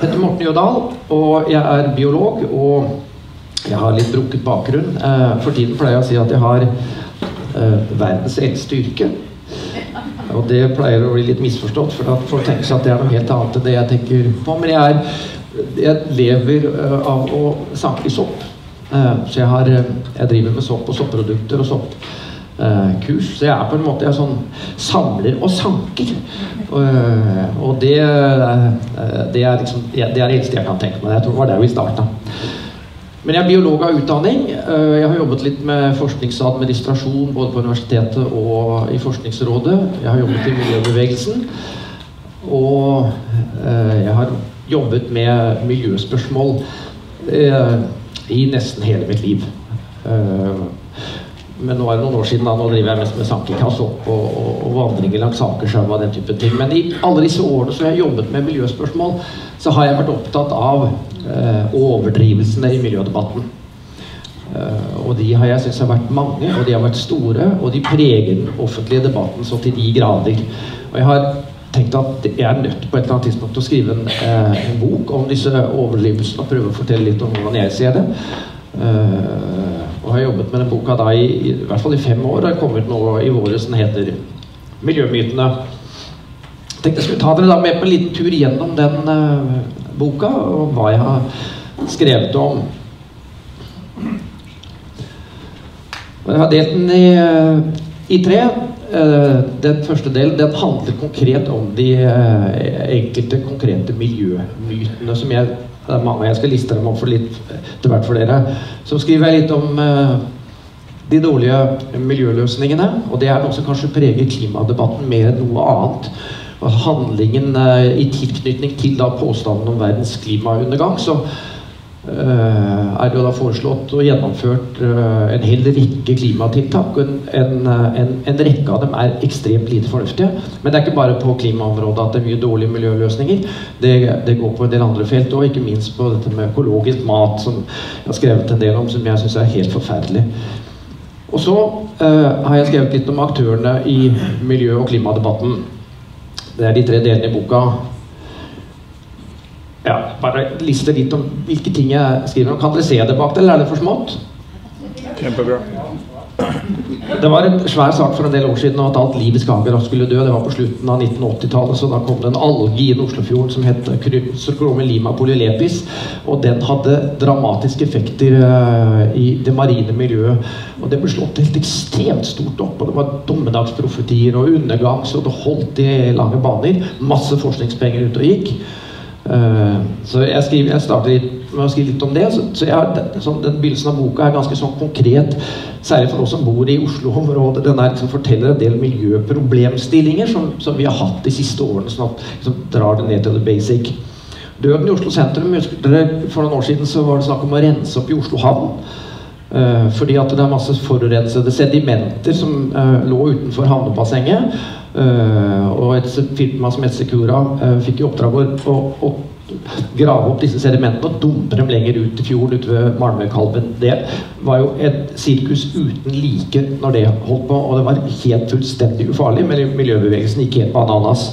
heter Morten Jødahl, og jeg er biolog, og jeg har litt brukket bakgrunn. For tiden pleier jeg å si at jeg har verdens eldste yrke. Og det pleier å bli litt misforstått, for at folk tenker seg at det er noe helt annet enn det jeg tenker på. Men jeg lever av å sanke sopp. Så jeg driver med sopp og sopprodukter og soppkurs. Så jeg er på en måte en sånn samler og sanker. Og det er liksom, det er det eneste jeg kan tenke meg. Jeg tror det var der vi startet. Men jeg er biolog av utdanning. Jeg har jobbet litt med forskningsadministrasjon både på universitetet og i Forskningsrådet. Jeg har jobbet i miljøbevegelsen. Og jeg har jobbet med miljøspørsmål i nesten hele mitt liv. Men nå er det noen år siden, nå driver jeg mest med sankekass opp og vandringer langs Akerselva og den type ting. Men i alle disse årene som jeg har jobbet med miljøspørsmål, så har jeg vært opptatt av overdrivelsene i miljødebatten. Og de har jeg synes har vært mange, og de har vært store, og de preger den offentlige debatten så til de grader. Og jeg har tenkt at jeg er nødt på et eller annet tidspunkt til å skrive en bok om disse overdrivelsene og prøve å fortelle litt om hvordan jeg ser det. Og har jobbet med den boka da i hvert fall i 5 år, og har kommet nå i våres, den heter Miljømytene. Jeg tenkte jeg skulle ta dere da med på en liten tur gjennom den boka, og hva jeg har skrevet om. Jeg har delt den i 3. Den første delen, den handler konkret om de enkelte konkrete miljømytene som det er mange jeg skal liste dem opp for litt til hvert for dere. Så skriver jeg litt om de dårlige miljøløsningene, og det er noe som kanskje preger klimadebatten mer enn noe annet. Og handlingen i tilknytning til da påstanden om verdens klimaundergang, så er det jo da foreslått og gjennomført en hel rekke klimatiltak, og en rekke av dem er ekstremt lite fornuftige. Men det er ikke bare på klimaområdet at det er mye dårlige miljøløsninger. Det går på en del andre felt, og ikke minst på dette med økologisk mat, som jeg har skrevet en del om, som jeg synes er helt forferdelig. Og så har jeg skrevet litt om aktørene i miljø- og klimadebatten. Det er de 3 delene i boka. Ja, bare liste litt om hvilke ting jeg skriver om. Kan dere se det bak det, eller er det for smått? Kjempebra. Det var en svær sak for en del år siden at alt liv i Skagerrak skulle dø. Det var på slutten av 1980-tallet, så da kom det en alge i Oslofjorden som het Cryptosporidium polylepis, og den hadde dramatiske effekter i det marine miljøet. Og det ble slått helt ekstremt stort opp, og det var dommedagsprofetier og undergang, så det holdt i lange baner. Masse forskningspenger ut og gikk. Så jeg starter med å skrive litt om det, så den begynnelsen av boka er ganske sånn konkret, særlig for oss som bor i Oslo-området. Den liksom forteller en del miljøproblemstillinger som vi har hatt de siste årene, sånn at liksom, drar det ned til the basic. Døden i Oslo sentrum, for noen år siden så var det snakk om å rense opp i Oslo havn, fordi at det er masse forurensede sedimenter som lå utenfor havnebassenget. Og et firma som heter Secura fikk i oppdrag å grave opp disse sedimentene og dumpe dem lenger ut i fjorden ute ved Malmøykalven. Det var jo et sirkus uten like når det holdt på, og det var helt fullstendig ufarlig, men miljøbevegelsen gikk helt bananas.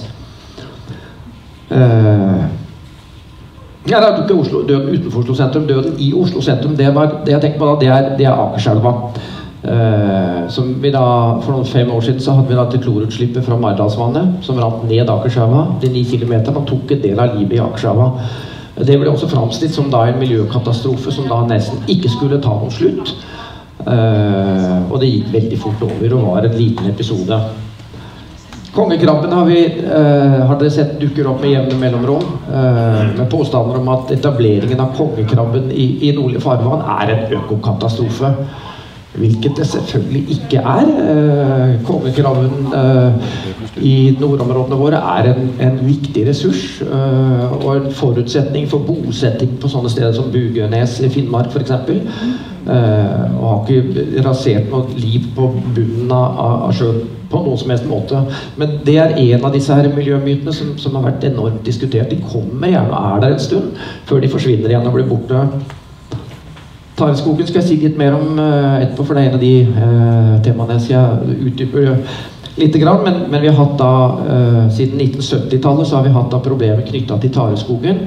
Ja, det er ikke døden utenfor Oslo sentrum. Døden i Oslo sentrum, det jeg tenker på da, det er Akerselva. Som vi da, for noen 5 år siden så hadde vi da til klorutslippet fra Maridalsvannet som rant ned Akerselva, de 9 kilometer, og tok en del av livet i Akerselva. Det ble også framstilt som da en miljøkatastrofe som da nesten ikke skulle ta noen slutt, og det gikk veldig fort over og var en liten episode. Kongekrabben har dere sett dukker opp med jevne mellomrom, med påstander om at etableringen av kongekrabben i nordlige farvann er en økokatastrofe. Hvilket det selvfølgelig ikke er. Kongekrabben i nordområdene våre er en viktig ressurs og en forutsetning for bosetting på sånne steder som Bugenes i Finnmark for eksempel. Og har ikke rasert noe liv på bunnen av sjøen på noen som helst måte. Men det er en av disse her miljømytene som har vært enormt diskutert. De kommer gjerne og er der en stund før de forsvinner igjen og blir borte. Tareskogen skal jeg si litt mer om etterpå, for det er en av de temaene jeg skal utdype litt grann, men vi har hatt da, siden 1970-tallet så har vi hatt da problemer knyttet til tareskogen,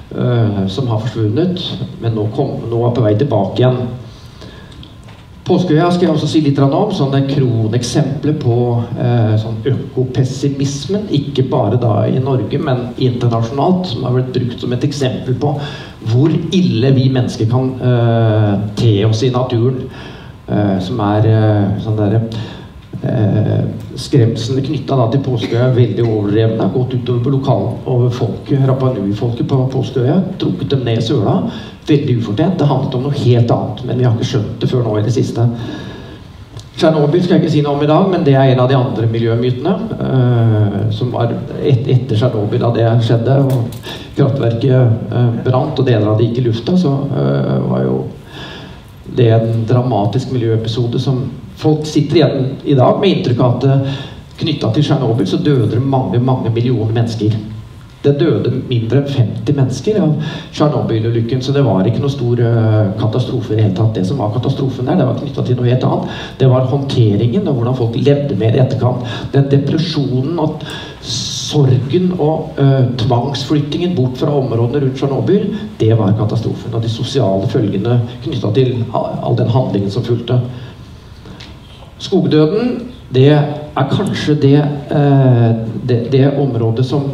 som har forsvunnet, men nå er på vei tilbake igjen. Påskeøya skal jeg også si litt om, sånne kroneksempler på sånn økopessimismen, ikke bare da i Norge, men internasjonalt, som har blitt brukt som et eksempel på hvor ille vi mennesker kan te oss i naturen, som sånn der skremslene knyttet da til Påskeøya veldig overdrevne, har gått utover over folket, Rapa Nui-folket på Påskeøya, trukket dem ned i søla, veldig ufortjent. Det handlet om noe helt annet, men vi har ikke skjønt det før nå i det siste. Tsjernobyl skal jeg ikke si noe om i dag, men det er en av de andre miljømytene som var etter Tsjernobyl da det skjedde, og kraftverket brant, og deler av det gikk i lufta, så var jo det en dramatisk miljøepisode som folk sitter igjen i dag med inntrykk av at knyttet til Tsjernobyl så døde det mange millioner mennesker. Det døde mindre enn 50 mennesker av Tsjernobyl-ulykken, så det var ikke noe stor katastrofe i det hele tatt. Det som var katastrofen der, det var knyttet til noe helt annet. Det var håndteringen og hvordan folk levde med det i etterkant. Den depresjonen og sorgen og tvangsflyttingen bort fra områdene rundt Tsjernobyl, det var katastrofen. Og de sosiale følgene knyttet til all den handlingen som fulgte. Skogdøden, det er kanskje det området som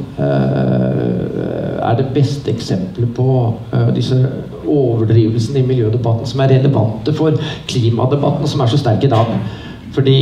er det beste eksempelet på disse overdrivelsene i miljødebatten som er relevante for klimadebatten, som er så sterk i dag. Fordi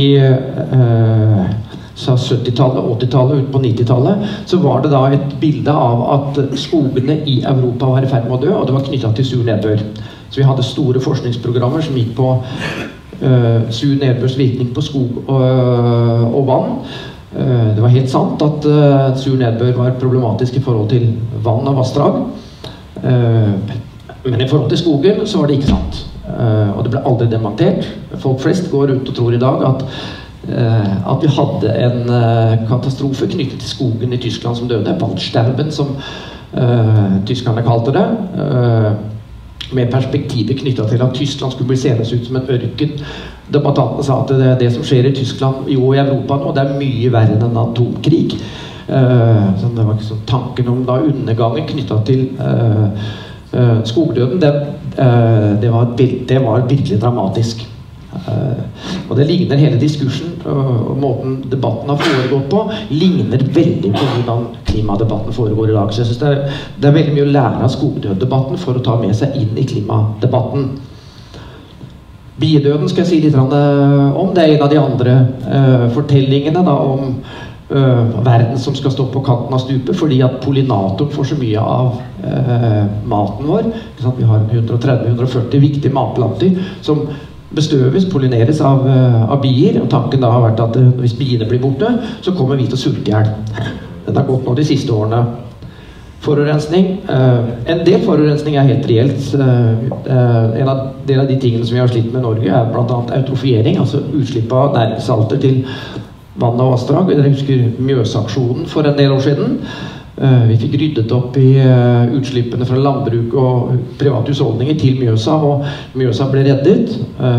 fra 70-tallet, 80-tallet, ut på 90-tallet, så var det da et bilde av at skogene i Europa var i ferd med å dø, og det var knyttet til sur nedbør. Så vi hadde store forskningsprogrammer som gikk på sur nedbørs virkning på skog og vann. Det var helt sant at sur nedbør var problematisk i forhold til vann og vassdrag. Men i forhold til skogen så var det ikke sant. Og det ble aldri dementert. Folk flest går rundt og tror i dag at vi hadde en katastrofe knyttet til skogen i Tyskland som døde. Waldsterben, som tyskerne kalte det. Med perspektivet knyttet til at Tyskland skulle bli seende ut som en ørken. Debattantene sa at det som skjer i Tyskland og i Europa nå, det er mye verre enn en atomkrig. Så det var ikke sånn tanken om da undergangen knyttet til skogdøden, det var virkelig dramatisk. Og det ligner hele diskursen og måten debatten har foregått på ligner veldig på hvordan klimadebatten foregår i dag. Så jeg synes det er veldig mye å lære av skogdøddebatten for å ta med seg inn i klimadebatten. Biedøden skal jeg si litt om. Det er en av de andre fortellingene da, om verden som skal stå på kanten av stupet, fordi at pollinatoren får så mye av maten vår. Vi har 130-140 viktige matplanter som bestøves, pollineres av bier, og tanken da har vært at hvis biene blir borte, så kommer vi til å sulte ihjel. Den har gått nå de siste årene. Forurensning. En del forurensning er helt reelt. En del av de tingene som vi har slitt med i Norge er blant annet eutrofiering, altså utslipp av næringssalter til vann og vassdrag. Dere husker Mjøsaksjonen for en del år siden. Vi fikk ryddet opp i utslippene fra landbruk og private husholdninger til Mjøsa, og Mjøsa ble reddet.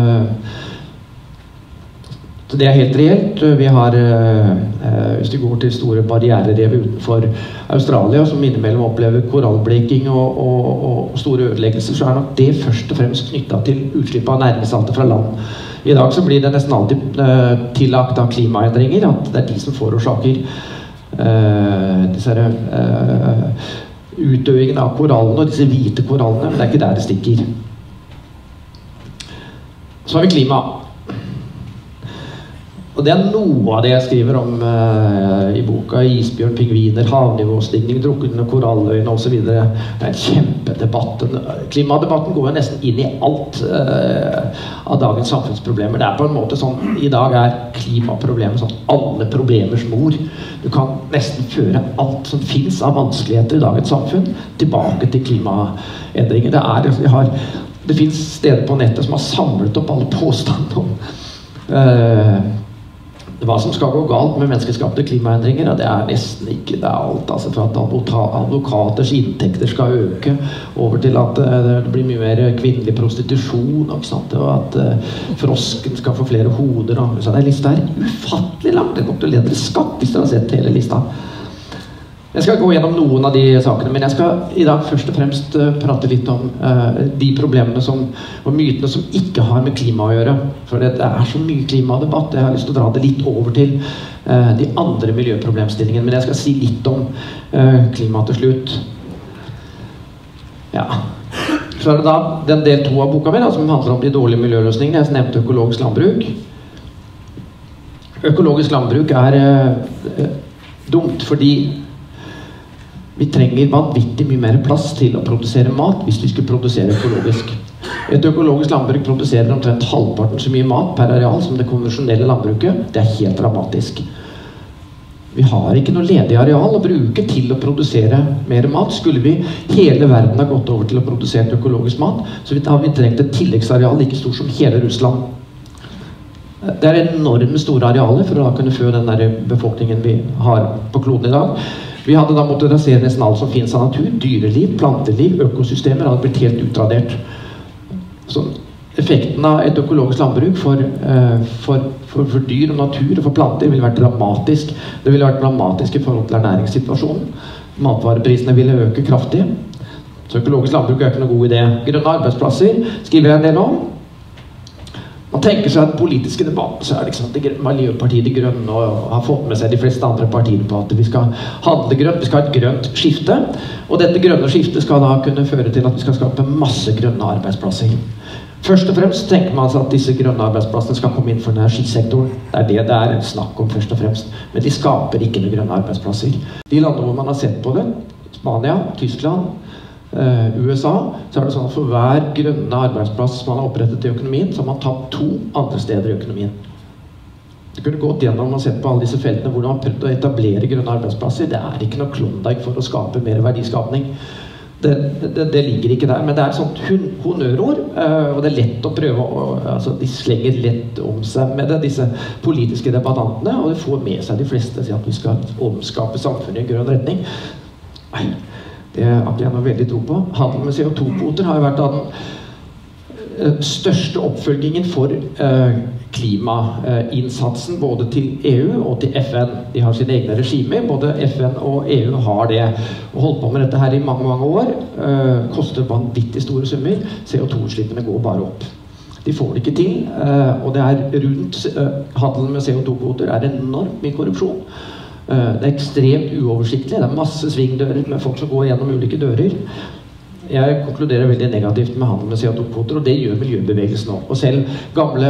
Så det er helt reelt. Vi har, hvis vi går til store barriererev utenfor Australia, som innimellom opplever korallbleking og store ødeleggelser, så er nok det først og fremst knyttet til utslipp av næringssalter fra land. I dag så blir det nesten alltid tillagt av klimaendringer, at det er de som forårsaker disse utdøingen av korallene og disse hvite korallene, men det er ikke der det stikker. Så har vi klima. Og det er noe av det jeg skriver om i boka: isbjørn, pingviner, havnivåstigning, drukne koralløyne og så videre. Det er en kjempedebatt. Klimadebatten går jo nesten inn i alt av dagens samfunnsproblemer. Det er på en måte sånn, i dag er klimaproblemet sånn alle problemers mor. Du kan nesten føre alt som finnes av vanskeligheter i dagens samfunn tilbake til klimaendringer. Det finnes steder på nettet som har samlet opp alle påstandene om hva som skal gå galt med menneskeskapte klimaendringer. Det er nesten ikke, det er alt, altså fra at advokaters inntekter skal øke, over til at det blir mye mer kvinnelig prostitusjon, ikke sant? Og at frosken skal få flere hoder. Så det lista er ufattelig langt. Det kommer til å lede til skatt hvis dere har sett hele lista. Jeg skal gå gjennom noen av de sakene, men jeg skal i dag først og fremst prate litt om de problemene og mytene som ikke har med klima å gjøre. For det er så mye klimadebatt. Jeg har lyst til å dra det litt over til de andre miljøproblemstillingene, men jeg skal si litt om klima til slutt. Ja. Så er det da den del 2 av boka mi, som handler om de dårlige miljøløsningene. Jeg nevnte økologisk landbruk. Økologisk landbruk er dumt fordi vi trenger vanvittig mye mer plass til å produsere mat hvis vi skulle produsere økologisk. Et økologisk landbruk produserer omtrent halvparten så mye mat per areal som det konvensjonelle landbruket. Det er helt dramatisk. Vi har ikke noe ledig areal å bruke til å produsere mer mat. Skulle vi hele verden ha gått over til å produsere økologisk mat, så har vi trengt et tilleggsareal like stort som hele Russland. Det er enorme store arealer for å kunne fø den der befolkningen vi har på kloden i dag. Vi hadde da måttet rasere nesten alt som finnes av natur, dyreliv, planteliv, økosystemer hadde blitt helt utradert. Så effekten av et økologisk landbruk for dyr og natur og for planter ville vært dramatisk. Det ville vært dramatisk i forhold til ernæringssituasjonen. Matvareprisene ville øke kraftig. Så økologisk landbruk er ikke noen god idé. Grønne arbeidsplasser skriver jeg en del om. Man tenker seg at den politiske debatten så er det liksom Miljøpartiet De Grønne og har fått med seg de fleste andre partier på at vi skal handle grønt, vi skal ha et grønt skifte. Og dette grønne skiftet skal da kunne føre til at vi skal skape masse grønne arbeidsplasser. Først og fremst tenker man seg at disse grønne arbeidsplassene skal komme inn for energisektoren. Det er det er snakk om først og fremst. Men de skaper ikke noen grønne arbeidsplasser. De landene hvor man har sett på det, Spania, Tyskland, USA, så er det sånn at for hver grønne arbeidsplass man har opprettet i økonomien, så har man tatt 2 andre steder i økonomien. Det kunne gått gjennom og sett på alle disse feltene hvor man har prøvd å etablere grønne arbeidsplasser. Det er ikke noe klondike for å skape mer verdiskapning. Det ligger ikke der, men det er et sånt honnørord, og det er lett å prøve altså de slenger lett om seg med det, disse politiske debattantene, og det får med seg de fleste til at vi skal omskape samfunnet i en grønn retning. Nei. Det har ikke jeg noe veldig tro på. Handel med CO2-kvoter har jo vært av den største oppfølgingen for klimainnsatsen både til EU og til FN. De har sine egne regimer, både FN og EU har det. Og holdt på med dette her i mange, mange år. Koster vanvittig store summer. CO2-utslippene går bare opp. De får det ikke til, og det er rundt handelen med CO2-kvoter er enormt mye korrupsjon. Det er ekstremt uoversiktlig. Det er masse svingdører med folk som går gjennom ulike dører. Jeg konkluderer veldig negativt med handel med CO2-kvoter, og det gjør miljøbevegelsen også. Og selv gamle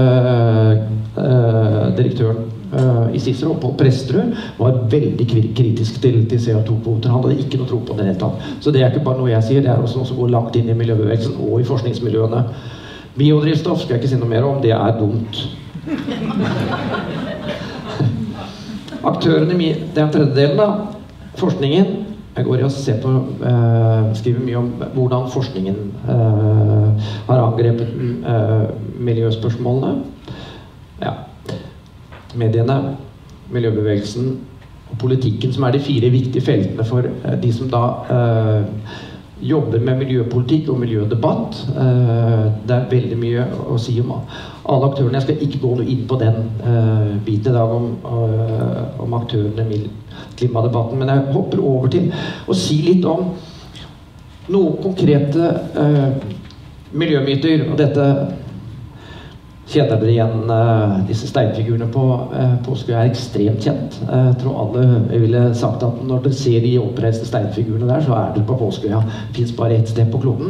direktøren i Cicero, Pål Prestrud, var veldig kritisk til CO2-kvoter. Han hadde ikke noe tro på det hele tatt. Så det er ikke bare noe jeg sier, det er også noe som går langt inn i miljøbevegelsen og i forskningsmiljøene. Biodrivstoff skal jeg ikke si noe mer om, det er dumt. Aktørene i den tredjedelen av forskningen, jeg går i og ser på, skriver mye om hvordan forskningen har angrepet miljøspørsmålene. Ja. Mediene, miljøbevegelsen og politikken som er de 4 viktige feltene for de som da jobber med miljøpolitikk og miljødebatt. Det er veldig mye å si om alle aktørene. Jeg skal ikke gå noe inn på den biten i dag om aktørene i klimadebatten, men jeg hopper over til å si litt om noen konkrete miljømyter, og dette kjenner dere igjen. Disse steinfigurene på Påskeøya er ekstremt kjent. Jeg tror alle ville sagt at når dere ser de oppreiste steinfigurene der, så er dere på Påskeøya. Det finnes bare ett sted på kloden.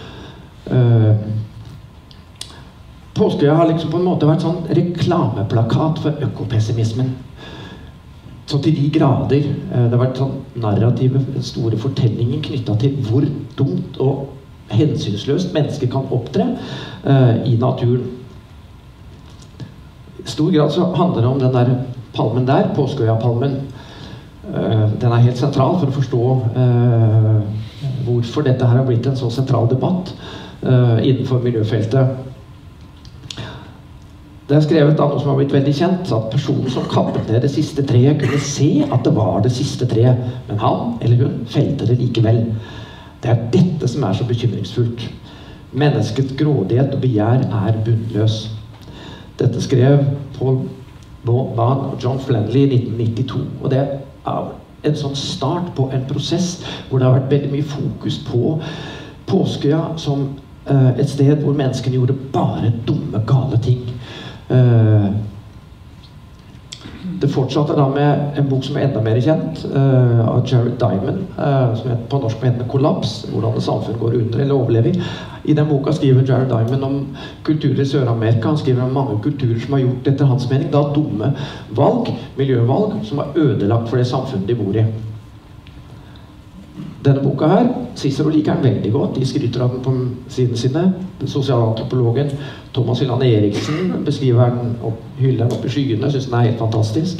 Påskeøya har liksom på en måte vært sånn reklameplakat for økopessimismen. Så til de grader. Det har vært sånn narrative, store fortellinger knyttet til hvor dumt og hensynsløst mennesker kan opptre i naturen. I stor grad så handler det om den der palmen der, Påskeøya-palmen. Den er helt sentral for å forstå hvorfor dette her har blitt en så sentral debatt innenfor miljøfeltet. Det er skrevet av noe som har blitt veldig kjent, at personen som kappet ned det siste treet kunne se at det var det siste treet, men han eller hun felte det likevel. Det er dette som er så bekymringsfullt. Menneskets grådighet og begjær er bunnløs. Dette skrev Paul Baugh og John Flanley i 1992, og det er en sånn start på en prosess hvor det har vært veldig mye fokus på Påskeøya som et sted hvor menneskene gjorde bare dumme, gale ting. Det fortsatte da med en bok som enda mer kjent, av Jared Diamond, som heter på norsk med Kollaps, hvordan det samfunn går under eller overlever. I den boka skriver Jared Diamond om kulturer i Sør-Amerika. Han skriver om mange kulturer som har gjort, etter hans mening, da dumme valg, miljøvalg, som har ødelagt for det samfunnet de bor i. Denne boka her, Cicero liker den veldig godt. De skryter av den på siden sine. Sosialantropologen Thomas Hylland Eriksen beskriver den og hyller den opp i skyene. Synes den er helt fantastisk.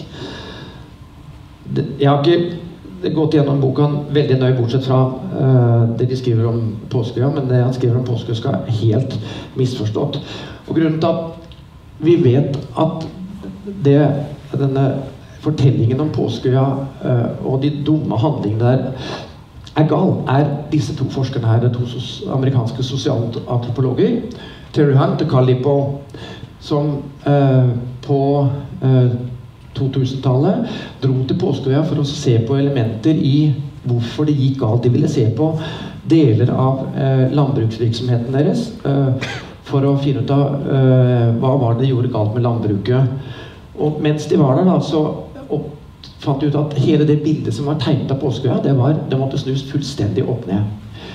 Jeg har ikke gått gjennom boka veldig nøye, bortsett fra det de skriver om Påskeøya, men det han skriver om Påskeøya skal helt misforstått. Og grunnen til at vi vet at denne fortellingen om Påskeøya og de dumme handlingene der er gal, er disse to forskerne her, de to amerikanske sosialantropologer, Terry Hunt og Carl Lippo, som på 2000-tallet dro til Påskeøya for å se på elementer i hvorfor det gikk galt. De ville se på deler av landbruksvirksomheten deres for å finne ut av hva var det de gjorde galt med landbruket. Og mens de var der da, så fant ut at hele det bildet som var tegnet av Påskeøya, det måtte snus fullstendig opp ned.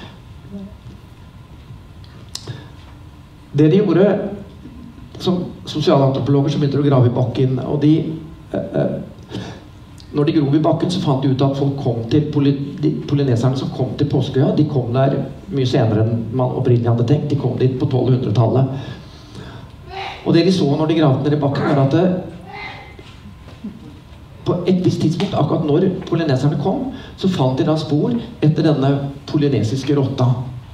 Det de gjorde som sosialantropologer som begynte å grave i bakken, og når de grov i bakken så fant de ut at folk kom til polyneserne som kom til Påskeøya, de kom der mye senere enn man opprinnelig hadde tenkt. De kom dit på 1200-tallet. Og det de så når de gravde ned i bakken, var at på et visst tidspunkt, akkurat når polyneserne kom, så fant de da spor etter denne polynesiske rotta.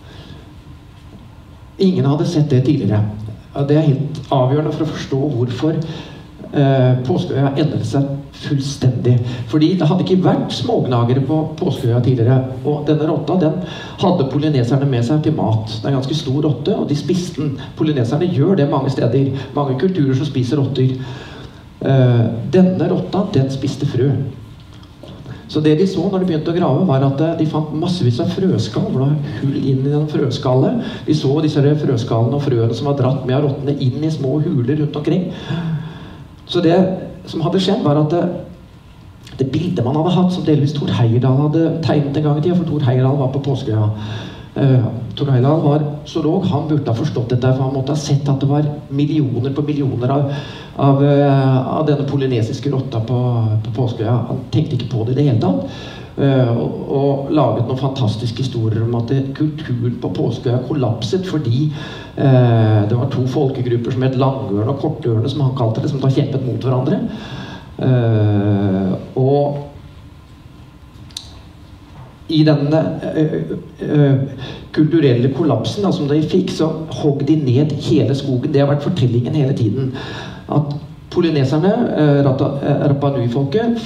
Ingen hadde sett det tidligere. Det er helt avgjørende for å forstå hvorfor Påskeøya endret seg fullstendig. Fordi det hadde ikke vært smågnagere på Påskeøya tidligere, og denne rotta, den hadde polyneserne med seg til mat. Det er en ganske stor rotte, og de spiste den. Polyneserne gjør det mange steder. Mange kulturer som spiser rotter. Denne rotta, den spiste frø. Så det de så når de begynte å grave, var at de fant massevis av frøskall, hvor det var hull inn i den frøskallet. De så disse frøskallene og frøene som var dratt med av rottene inn i små huler rundt omkring. Så det som hadde skjedd, var at det bildet man hadde hatt, som delvis Thor Heyerdahl hadde tegnet en gang i tiden, for Thor Heyerdahl var på Påskeøya. Thor Heyerdahl var zoolog, han burde ha forstått dette, for han måtte ha sett at det var millioner på millioner av denne polynesiske rotta på Påskeøya. Han tenkte ikke på det i det hele tatt, og laget noen fantastiske historier om at kulturen på Påskeøya kollapset fordi det var to folkegrupper som het langørne og kortørne, som han kalte det, som da kjempet mot hverandre. Og i denne kulturelle kollapsen da, som de fikk, så hogg de ned hele skogen. Det har vært fortellingen hele tiden. At polyneserne, Rapa Nui-folket,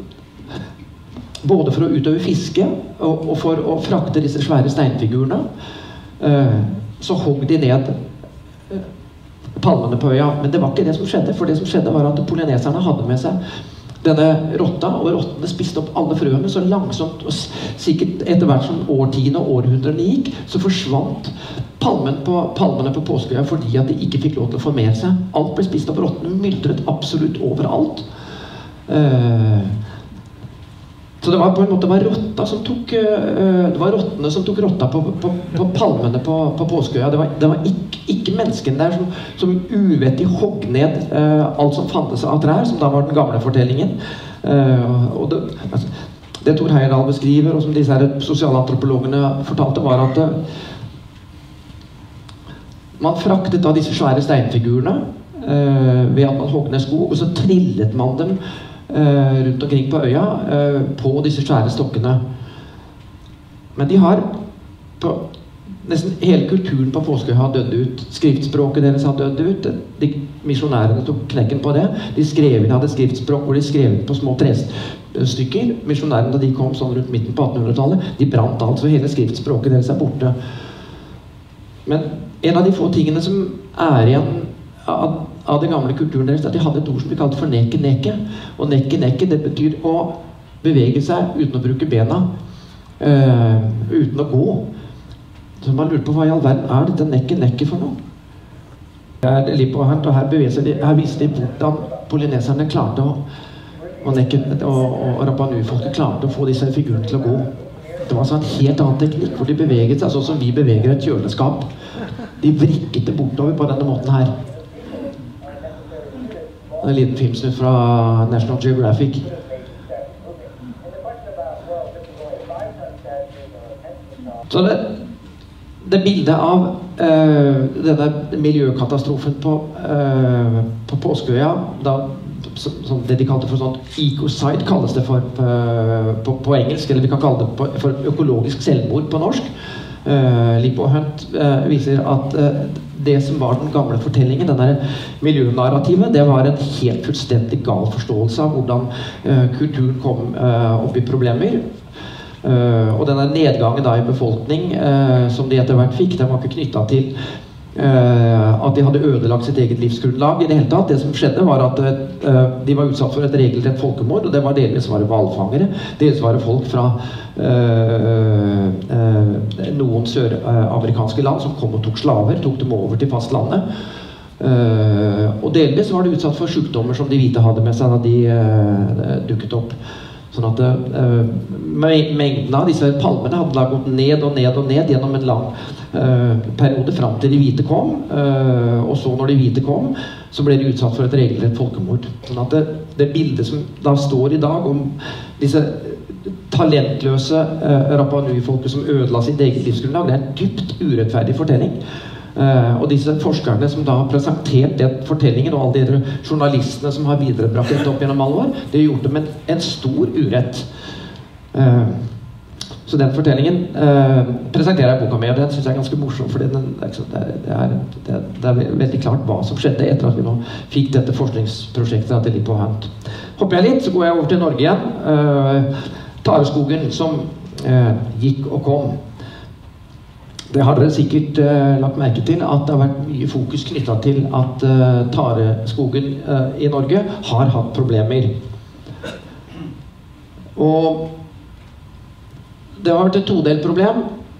både for å utøve fiske og for å frakte disse svære steinfigurene, så hogg de ned palmene på øya. Men det var ikke det som skjedde, for det som skjedde var at polyneserne hadde med seg denne rotta, og rottene spiste opp alle frøene så langsomt, og sikkert etter hvert som årtiene og århundrene gikk, så forsvant palmene på Påskeøya fordi at de ikke fikk lov til å formere seg. Alt ble spist opp, rottene myldret absolutt overalt. Så det var på en måte rotta som tok, det var rottene som tok rotta på palmene på Påskeøya. Det var ikke menneskene der som uvettig hogg ned alt som fantes av trær, som da var den gamle fortellingen. Og det Thor Heyerdahl beskriver, og som disse her sosialantropologene fortalte, var at man fraktet av disse svære steinfigurene ved at man hogg ned skog, og så trillet man dem rundt omkring på øya på disse svære stokkene. Men de har nesten hele kulturen på Påskeøya har dødd ut. Skriftspråket deres har dødd ut. Misjonærene tok knekken på det. De hadde skriftspråk hvor de skrev på små trestykker. Misjonærene, da de kom sånn rundt midten på 1800-tallet, de brant alt, så hele skriftspråket deres er borte. Men en av de få tingene som er igjen av den gamle kulturen deres, at de hadde et ord som de kalte for neke-neke. Og neke-neke, det betyr å bevege seg uten å bruke bena, uten å gå. Så man lurer på hva i all verden dette nekket for noe. Her viser de hvordan polyneserne klarte og Rapa Nui-folket klarte å få disse figurene til å gå. Det var altså en helt annen teknikk, hvor de beveget seg sånn som vi beveger et kjøleskap. De vrikket det bortover på denne måten her. En liten filmsnutt fra National Geographic. Så det bildet av denne miljøkatastrofen på Påskeøya, som det de kalte for sånn ecocide, kalles det for på engelsk, eller vi kan kalle det for økologisk selvmord på norsk. Lippo Hunt viser at det som var den gamle fortellingen, denne miljønarrativet, det var en helt fullstendig gal forståelse av hvordan kulturen kom opp i problemer. Og denne nedgangen da i befolkning som de etter hvert fikk, den var ikke knyttet til at de hadde ødelagt sitt eget livsgrunnlag i det hele tatt. Det som skjedde var at de var utsatt for et regelrett folkemord, og det var delvis var det hvalfangere, delvis var det folk fra noen søramerikanske land som kom og tok slaver, tok dem over til fastlandet. Og delvis var det utsatt for sykdommer som de hvite hadde med seg da de dukket opp. Sånn at mengden av disse palmene hadde da gått ned og ned og ned gjennom en lang periode frem til de hvite kom. Og så når de hvite kom, så ble de utsatt for et regelrett folkemord. Sånn at det bildet som da står i dag om disse talentløse Rapa Nui-folket som ødela sitt eget livsgrunnlag, det er en dypt urettferdig fortelling. Og disse forskerne som da har presentert den fortellingen, og alle de journalistene som har viderebrakt dette opp gjennom alle år, de har gjort det med en stor urett. Så den fortellingen presenterer jeg boka med, og den synes jeg er ganske morsom, fordi det er veldig klart hva som skjedde etter at vi nå fikk dette forskningsprosjektet til Lippo Hunt. Hopper jeg litt, så går jeg over til Norge igjen. Tareskogen som gikk og kom. Det har dere sikkert lagt merke til at det har vært mye fokus knyttet til at tareskogen i Norge har hatt problemer. Og det har vært et todelt problem.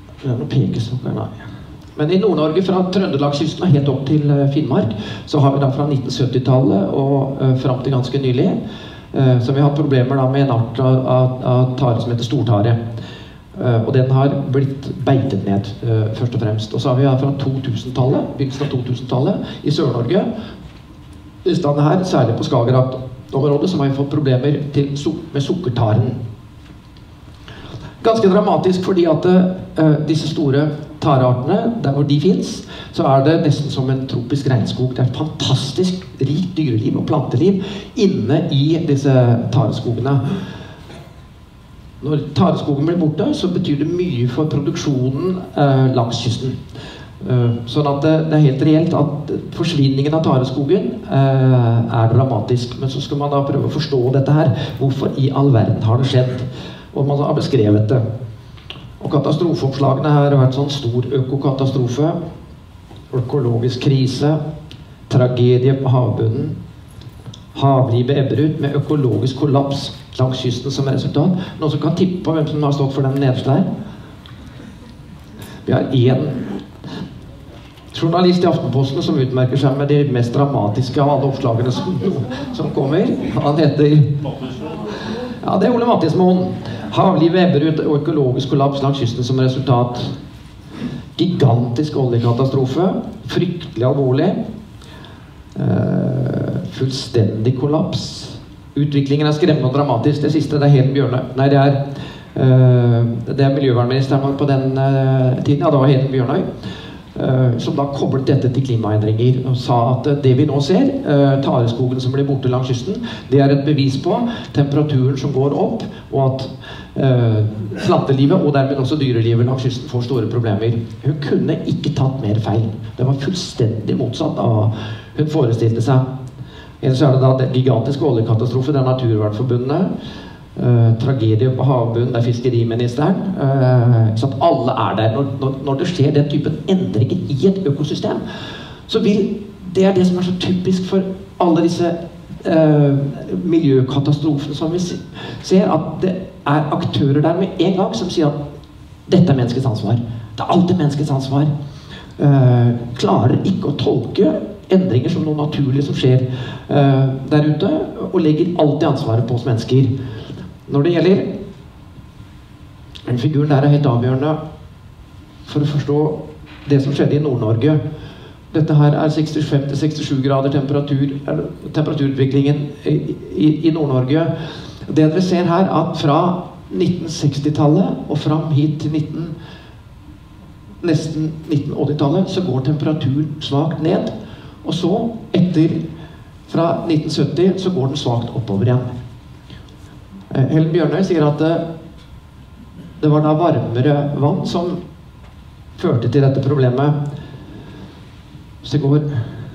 Men i Nord-Norge, fra Trøndelagskysten og helt opp til Finnmark, så har vi da fra 1970-tallet og frem til ganske nylig, så vi har hatt problemer da med en art av tare som heter stortare. Og den har blitt beitet ned, først og fremst. Og så har vi fra 2000-tallet, begynnelsen av 2000-tallet, i Sør-Norge, i stedet her, særlig på Skagerrak-området, som har vi fått problemer med sukkertaren. Ganske dramatisk, fordi at disse store tareartene, der hvor de finnes, så er det nesten som en tropisk regnskog. Det er fantastisk rikt dyreliv og planteliv inne i disse tareskogene. Når tareskogen blir borte, så betyr det mye for produksjonen langs kysten. Sånn at det er helt reelt at forsvinningen av tareskogen er dramatisk. Men så skal man da prøve å forstå dette her. Hvorfor i all verden har det skjedd? Og man har beskrevet det. Og katastrofeoppslagene her har vært sånn stor økokatastrofe, økologisk krise, tragedie på havbunnen, havlivet ebber ut med økologisk kollaps langs kysten som resultat. Noen som kan tippe på hvem som har stått for den nederste her? Vi har en journalist i Aftenposten som utmerker seg med de mest dramatiske av alle oppslagene som kommer. Han heter... Ja, det er Ole Mathismoen. Havlivet ebber ut og økologisk kollaps langs kysten som resultat. Gigantisk oljekatastrofe. Fryktelig alvorlig. Fullstendig kollaps. Utviklingen er skremmende og dramatisk. Det siste, det er Helen Bjørnøy. Nei, det er miljøvernministeren på den tiden. Ja, det var Helen Bjørnøy. Som da koblet dette til klimaendringer og sa at det vi nå ser, tareskogen som blir borte langs kysten, det er et bevis på temperaturen som går opp, og at plantelivet og dermed også dyrelivet langs kysten får store problemer. Hun kunne ikke tatt mer feil. Det var fullstendig motsatt av hun forestilte seg. Ellers er det da den gigantiske oljekatastrofe, det er Naturvernforbundet, tragedie på havbunnen, det er fiskeriministeren. Så at alle er der. Når det skjer den typen endringer i et økosystem, så vil det er det som er så typisk for alle disse miljøkatastrofen som vi ser, at det aktører der med en gang som sier at dette menneskets ansvar. Det alltid menneskets ansvar. Klarer ikke å tolke endringer som noe naturlig som skjer der ute, og legger alltid ansvaret på oss mennesker. Når det gjelder en figur der helt avgjørende for å forstå det som skjedde i Nord-Norge. Dette her 65-67 grader temperaturutviklingen i Nord-Norge. Det dere ser her, at fra 1960-tallet og fram hit til nesten 1980-tallet, så går temperaturen svagt ned. Og så, fra 1970, så går den svagt oppover igjen. Helen Bjørnøy sier at det var da varmere vann som førte til dette problemet. Så det går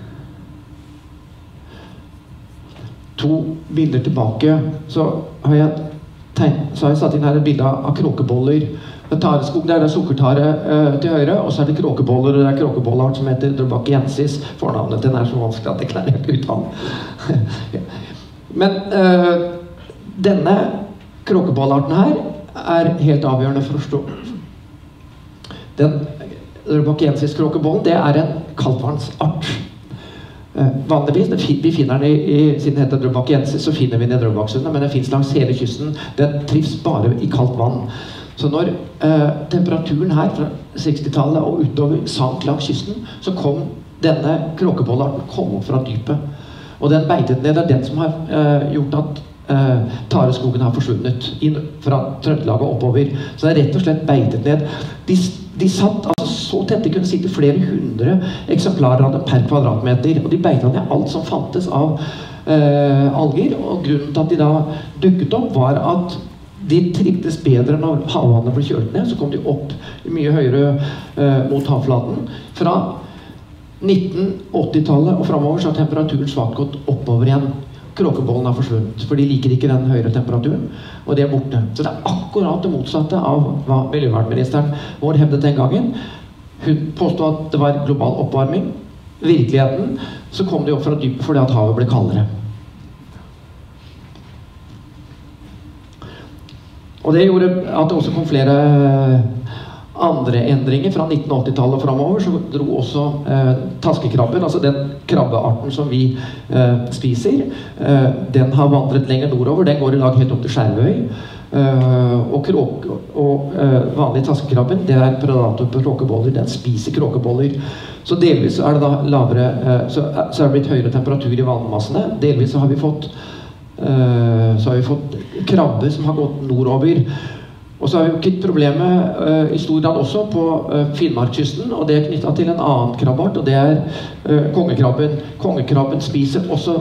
2 bilder tilbake, så har jeg satt inn her et bilde av kråkeboller. Det er tareskog, det er sukkertare til høyre, og så er det kråkeboller, og det er kråkebollart som heter Drobackiensis. Fornavnet den så vanskelig at jeg klarer ikke uttale. Men denne kråkebollarten her helt avgjørende for å forstå. Den Drobackiensis-kråkebollen, det en kaldtvannsart. Vanligvis, vi finner den siden det heter Drobackiensis, så finner vi den i Drøbaksundet, men den finnes langs hele kysten. Den trives bare i kaldt vann. Så når temperaturen her fra 60-tallet og utover sank langs kysten, så kom denne kråkebollarten opp fra dypet. Og den beitet ned, det den som har gjort at tareskogen har forsvunnet fra Trøndelaget oppover. Så det rett og slett beitet ned. De satt altså så tett, det kunne sitte flere 100 eksemplarer av dem per kvadratmeter, og de beitet ned alt som fantes av alger, og grunnen til at de da dukket opp var at de trivdes bedre når havvannet ble kjølt ned, så kom de opp mye høyere mot havflaten. Fra 1980-tallet og fremover så har temperaturen svakt gått oppover igjen. Kråkebollen har forsvunnet, for de liker ikke den høyere temperaturen, og det borte. Så det akkurat det motsatte av hva miljøvernministeren vår hevdet den gangen. Hun påstod at det var global oppvarming. Virkeligheten, så kom de opp fra dypet fordi at havet ble kaldere. Og det gjorde at det også kom flere andre endringer. Fra 1980-tallet og fremover så dro også taskekrabben, altså den krabbearten som vi spiser, den har vandret lenger nordover. Den går i dag helt opp til Skjervøy. Og vanlig taskekrabben, det predator på kråkeboller, den spiser kråkeboller. Så delvis er det da lavere, så er det blitt høyere temperatur i vannmassene. Delvis så har vi fått krabber som har gått nordover. Og så har vi ikke problemet i stor grad også på Finnmarkskysten, og det knyttet til en annen krabbeart, og det kongekrabben. Kongekrabben spiser også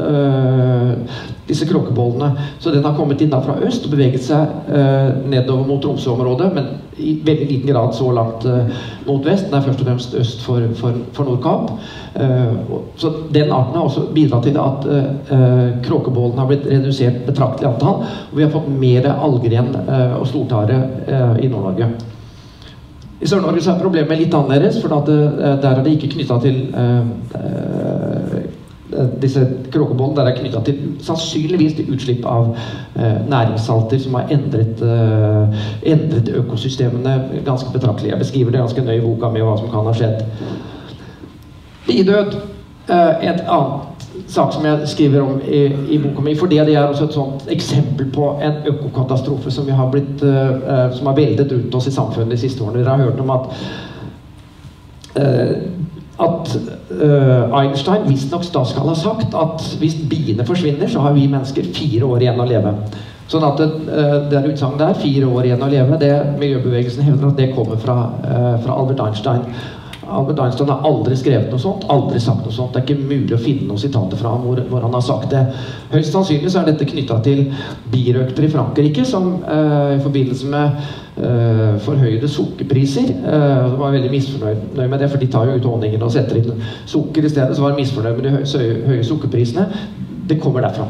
disse kråkebollene. Så den har kommet inn da fra øst og beveget seg nedover mot Tromsø-området, men i veldig liten grad så langt mot vest. Den først og fremst øst for Nordkapp. Så den arten har også bidratt til at kråkebollen har blitt redusert betraktelig antall, og vi har fått mer alger igjen og stortare i Nord-Norge. I Sør-Norge så er problemet litt annerledes, for der det ikke knyttet til disse kråkebollene, der knyttet til sannsynligvis til utslipp av næringssalter som har endret økosystemene ganske betraktelig. Jeg beskriver det ganske nøye i boka med hva som kan ha skjedd. Bidød, et annet sak som jeg skriver om i boka mi, fordi det også et sånt eksempel på en økokatastrofe som har veldet rundt oss i samfunnet de siste årene. Dere har hørt om at Einstein visstnok da skal ha sagt at hvis biene forsvinner, så har vi mennesker 4 år igjen å leve. Sånn at det utsagnet der, 4 år igjen å leve, det miljøbevegelsen hevder at det kommer fra Albert Einstein. Albert Einstein har aldri skrevet noe sånt, aldri sagt noe sånt. Det er ikke mulig å finne noen sitater fra ham hvor han har sagt det. Høyst sannsynlig så er dette knyttet til birøkter i Frankrike, som i forbindelse med forhøyede sukkerpriser var veldig misfornøyd med det, for de tar jo ut honningen og setter inn sukker i stedet, så var de misfornøyd med de høye sukkerprisene. Det kommer derfra.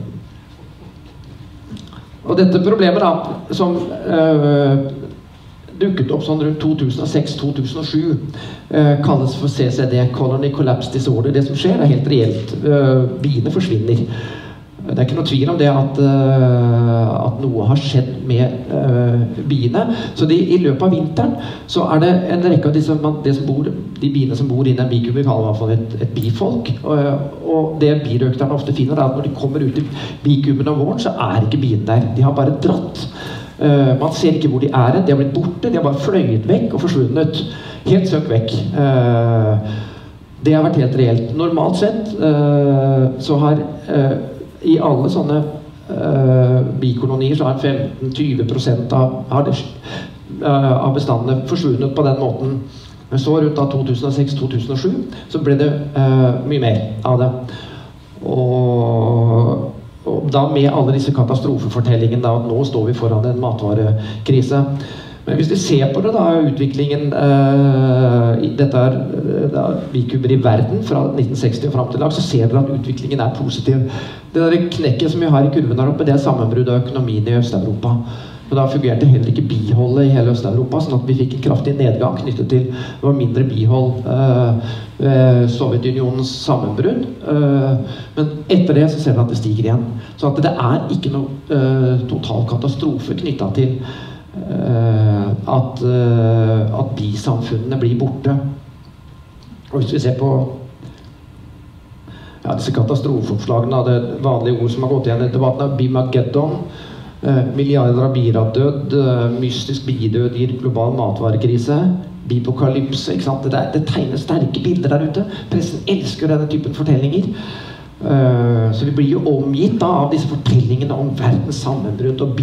Og dette problemet da, som dukket opp sånn rundt 2006-2007, kalles for CCD, Colony Collapse Disorder. Det som skjer er helt reelt. Biene forsvinner. Det er ikke noe tvil om det at noe har skjedd med biene. Så i løpet av vinteren så er det en rekke av de biene som bor inne i en bikube, vi kaller i hvert fall et bifolk. Og det birøkterne ofte finner er at når de kommer ut i bikuben om våren, så er ikke biene der. De har bare dratt. Man ser ikke hvor de er. De har blitt borte, de har bare fløyet vekk og forsvunnet. Helt søkt vekk. Det har vært helt reelt. Normalt sett så har i alle sånne bikolonier så har 15-20% av bestandene forsvunnet på den måten. Men så rundt 2006-2007 så ble det mye mer av det. Og da med alle disse katastrofefortellingene da, at nå står vi foran en matvarekrise. Men hvis vi ser på det da, utviklingen dette bikuber i verden fra 1960 og frem til dag, så ser dere at utviklingen er positiv. Det der knekket som vi har i kurven der oppe, det er sammenbrudd av økonomien i Øst-Europa. Og da fungerte heller ikke biholdet i hele Øst-Europa, sånn at vi fikk en kraftig nedgang knyttet til det var mindre bihold Sovjetunionens sammenbrudd. Men etter det så ser vi at det stiger igjen. Så at det er ikke noe total katastrofe knyttet til at bisamfunnene blir borte. Og hvis vi ser på disse katastrofeoppslagene av det vanlige ord som har gått igjen i debatten, Bimageddon, milliarder av bier har dødd, mystisk bidød gir global matvarekrise, bipokalypse, ikke sant? Det tegner sterke bilder der ute. Pressen elsker denne typen fortellinger. Så vi blir jo omgitt da, av disse fortellingene om verdens sammenbrudd og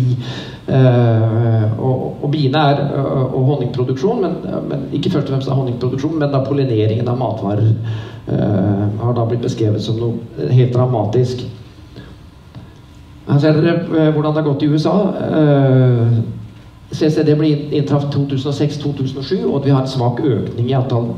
biene og honningproduksjon, men ikke først og fremst av honningproduksjon, men da pollineringen av matvarer har da blitt beskrevet som noe helt dramatisk. Her ser dere hvordan det har gått i USA. CCD ble inntraff 2006-2007, og vi har en svak økning i antall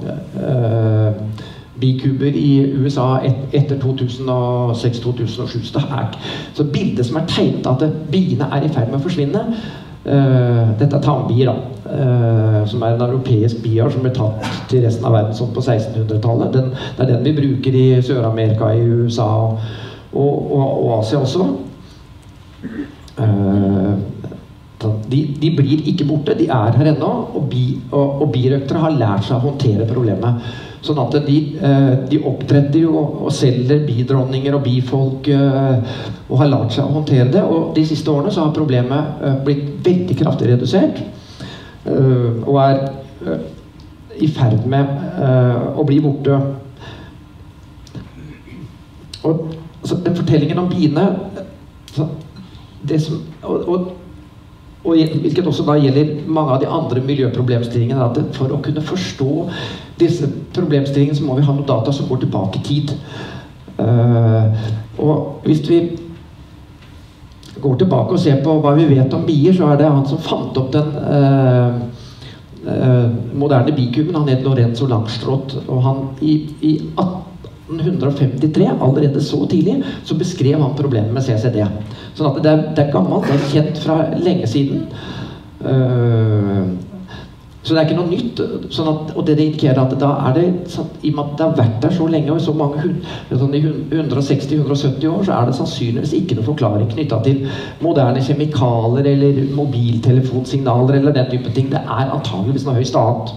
bikuber i USA etter 2006-2007. Så bildet som er tegnet at biene er i ferd med å forsvinne, dette er tannbier da, som er en europeisk bier som ble tatt til resten av verden sånn på 1600-tallet. Det er den vi bruker i Sør-Amerika, i USA og Asia også. De blir ikke borte, de er her ennå, og birøktere har lært seg å håndtere problemet. Sånn at de oppdretter jo og selger bidronninger og bifolk og har lært seg å håndtere det. Og de siste årene så har problemet blitt veldig kraftig redusert og er i ferd med å bli borte. Og altså, den fortellingen om biene hvilket også da gjelder mange av de andre miljøproblemstillingene, at for å kunne forstå disse problemstillingene så må vi ha noen data som går tilbake i tid. Og hvis vi går tilbake og ser på hva vi vet om bier, så er det han som fant opp den moderne bikuben. Han het Lorenzo Langstroth, og han i 1853, allerede så tidlig, så beskrev han problemet med CCD. Sånn at det er gammelt, det er kjent fra lenge siden. Så det er ikke noe nytt. Sånn at, og det indikerer at da er det, sånn, i og med at det har vært der så lenge, og i så mange sånn i 160-170 år, så er det sannsynligvis ikke noen forklaring knyttet til moderne kjemikalier, eller mobiltelefonsignaler, eller den type ting. Det er antageligvis noe høyst annet.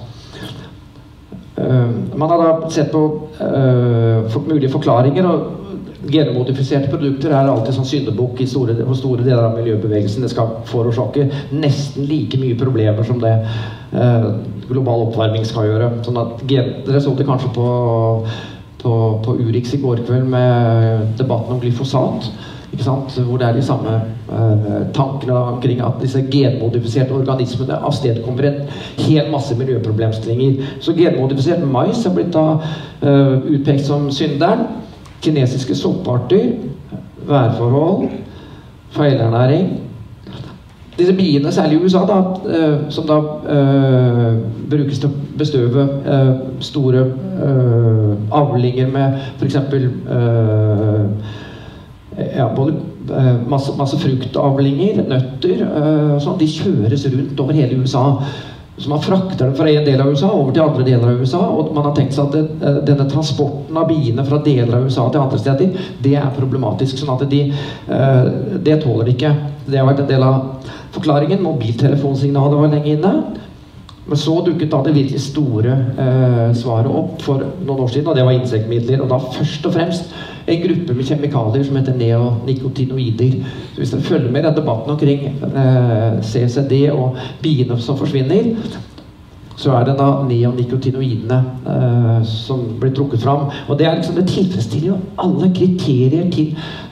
Man har da sett på mulige forklaringer, og genmodifiserte produkter er alltid sånn syndebukk i store deler av miljøbevegelsen. Det skal forårsake nesten like mye problemer som det global oppvarming skal gjøre. Sånn at dere så det kanskje på Urix i går kveld med debatten om glyfosat, ikke sant? Hvor det er de samme tankene omkring at disse genmodifiserte organismene avstedkommer en hel masse miljøproblemstillinger. Så genmodifisert mais har blitt da utpekt som synderen. Kinesiske sopparter, værforhold, feilernæring. Disse biene, særlig i USA, da, som da brukes til å bestøve store avlinger med for eksempel både masse fruktavlinger, nøtter, sånn. De kjøres rundt over hele USA. Så man frakter den fra en del av USA over til andre deler av USA, og man har tenkt seg at denne transporten av biene fra deler av USA til andre steder, det problematisk, sånn at det tåler de ikke. Det har vært en del av forklaringen. Mobiltelefonsignalet var lenge inne, men så dukket da det virkelig store svaret opp for noen år siden, og det var insektmidler, og da først og fremst en gruppe med kjemikalier som heter neonikotinoider. Så hvis dere følger med i debatten omkring CCD og biene som forsvinner, så det da neonikotinoidene som blir trukket fram. Og det liksom, det tilfredsstiller jo alle kriterier til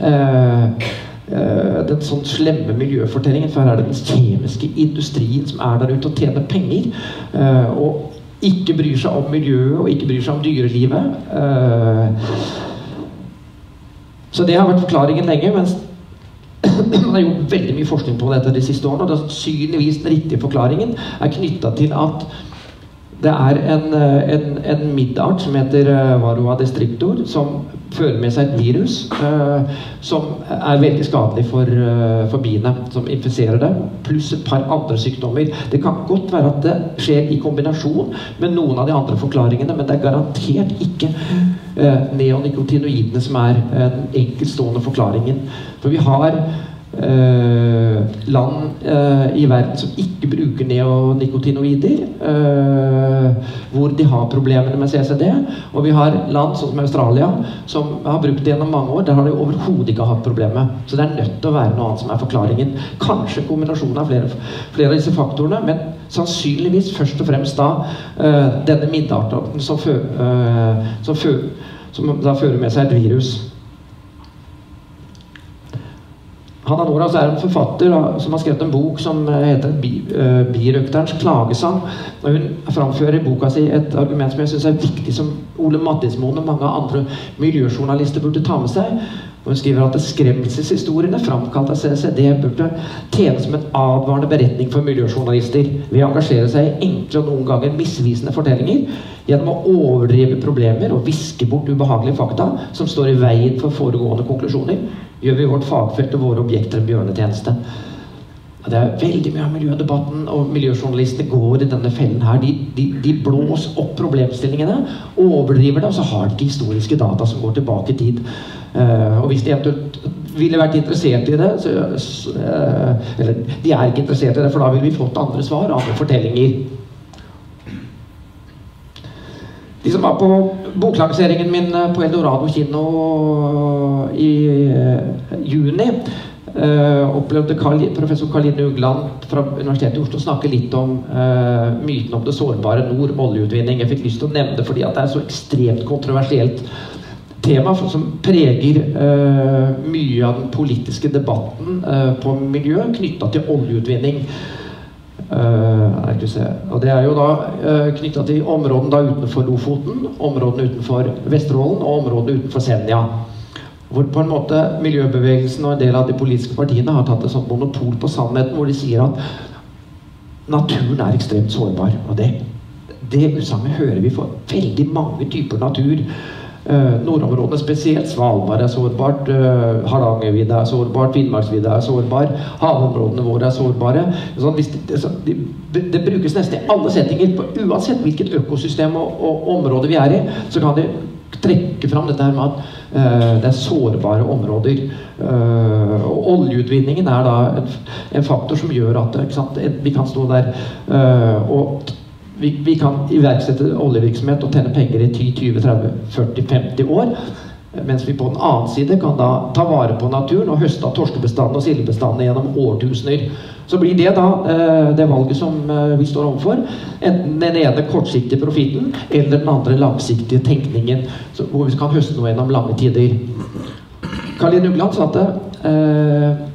den sånn slemme miljøfortellingen, for her det den kjemiske industrien som der ute og tjener penger, og ikke bryr seg om miljøet, og ikke bryr seg om dyrelivet. Så det har vært forklaringen lenge, mens man har gjort veldig mye forskning på dette de siste årene, og det sannsynligvis den riktige forklaringen knyttet til at det en middart som heter Varroa destructor, som fører med seg et virus som veldig skadelig for biene, som infiserer det, pluss et par andre sykdommer. Det kan godt være at det skjer i kombinasjon med noen av de andre forklaringene, men det garantert ikke neonikotinoidene som den enkeltstående forklaringen. For vi har land i verden som ikke bruker neonikotinoider, hvor de har problemer med CCD, og vi har land sånn som Australia som har brukt det gjennom mange år. Der har de overhodet ikke hatt problemer, så det nødt til å være noe annet som forklaringen. Kanskje kombinasjonen av flere av disse faktorene, men sannsynligvis først og fremst da denne middarten som da fører med seg et virus. Hanna Nora en forfatter som har skrevet en bok som heter Birøkterens klagesang, og hun framfører i boka si et argument som jeg synes viktig, som Ole Mattismoen og mange andre miljøjournalister burde ta med seg. Og hun skriver at skremmelseshistoriene framkalt av CCD burde tjene som en advarende beretning for miljøjournalister ved å engasjere seg i enkle og noen ganger misvisende fortellinger gjennom å overdrive problemer og viske bort ubehagelige fakta som står i veien for foregående konklusjoner, gjør vi vårt fagfelt og våre objekter en bjørnetjeneste. Det veldig mye av miljødebatten, og miljøjournalistene går i denne fellen her. De blåser opp problemstillingene, overdriver det, og så har de ikke historiske data som går tilbake i tid. Og hvis de eventuelt ville vært interessert i det, eller de ikke interessert i det, for da ville vi fått andre svar, andre fortellinger. De som var på boklanseringen min på Eldorado kino i juni, opplevde professor Karoline Ugland fra Universitetet i Oslo snakke litt om myten om det sårbare nord, oljeutvinning. Jeg fikk lyst til å nevne det fordi at det så ekstremt kontroversielt tema som preger mye av den politiske debatten på miljø knyttet til oljeutvinning. Og det jo da knyttet til områdene da utenfor Lofoten, områdene utenfor Vesterålen og områdene utenfor Senja, hvor på en måte miljøbevegelsen og en del av de politiske partiene har tatt et sånt monopol på sannheten, hvor de sier at naturen ekstremt sårbar, og det utsagnet hører vi for veldig mange typer natur. Nordområdene spesielt, Svalbard sårbart, Hardangervidda sårbart, Finnmarksvidda sårbar, havområdene våre sårbare. Sånn, det brukes nesten i alle settinger, uansett hvilket økosystem og område vi i, så kan de trekke fram dette her med at det sårbare områder. Og oljeutvinningen da en faktor som gjør at vi kan stå der og vi kan iverksette oljevirksomhet og tjene penger i 10, 20, 30, 40, 50 år, mens vi på den annen side kan da ta vare på naturen og høste av torskebestanden og sildebestanden gjennom årtusener. Så blir det da det valget som vi står overfor, enten den ene kortsiktige profitten eller den andre langsiktige tenkningen, hvor vi kan høste noe gjennom lange tider. Karoline Ugland sa at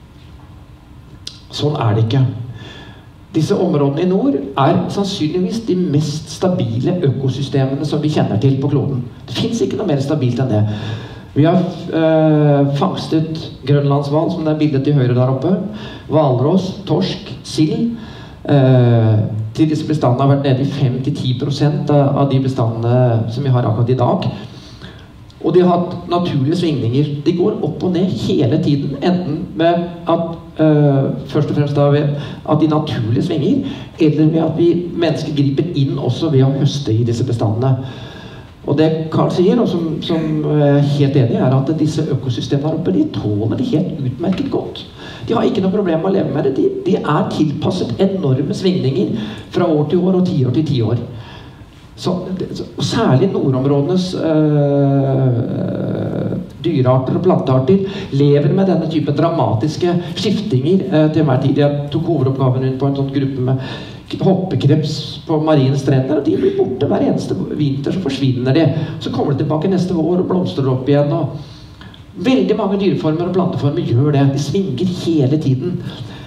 sånn det ikke. Disse områdene i nord sannsynligvis de mest stabile økosystemene som vi kjenner til på kloden. Det finnes ikke noe mer stabilt enn det. Vi har fangstet grønlandshval, som bildet til høyre der oppe, hvalross, torsk, sild. Til disse bestandene har vært nede i 5-10% av de bestandene som vi har akkurat i dag. Og de har hatt naturlige svingninger. De går opp og ned hele tiden, enten med at først og fremst da ved at de naturlige svinger, eller ved at vi mennesker griper inn også ved å høste i disse bestandene. Og det Carl sier, og som jeg er helt enig i, er at disse økosystemene her oppe, de tåler det helt utmerket godt. De har ikke noe problem med å leve med det. De er tilpasset enorme svingninger fra år til år og tiår til tiår. Så særlig nordområdenes dyrearter og plantearter lever med denne type dramatiske skiftinger til hver tid. Jeg tok hovedoppgaven rundt på en sånn gruppe med hoppekreps på marine strender, og de blir borte hver eneste vinter, så forsvinner de. Så kommer de tilbake neste vår og blomstrer opp igjen. Og veldig mange dyreformer og planteformer gjør det. De svinger hele tiden.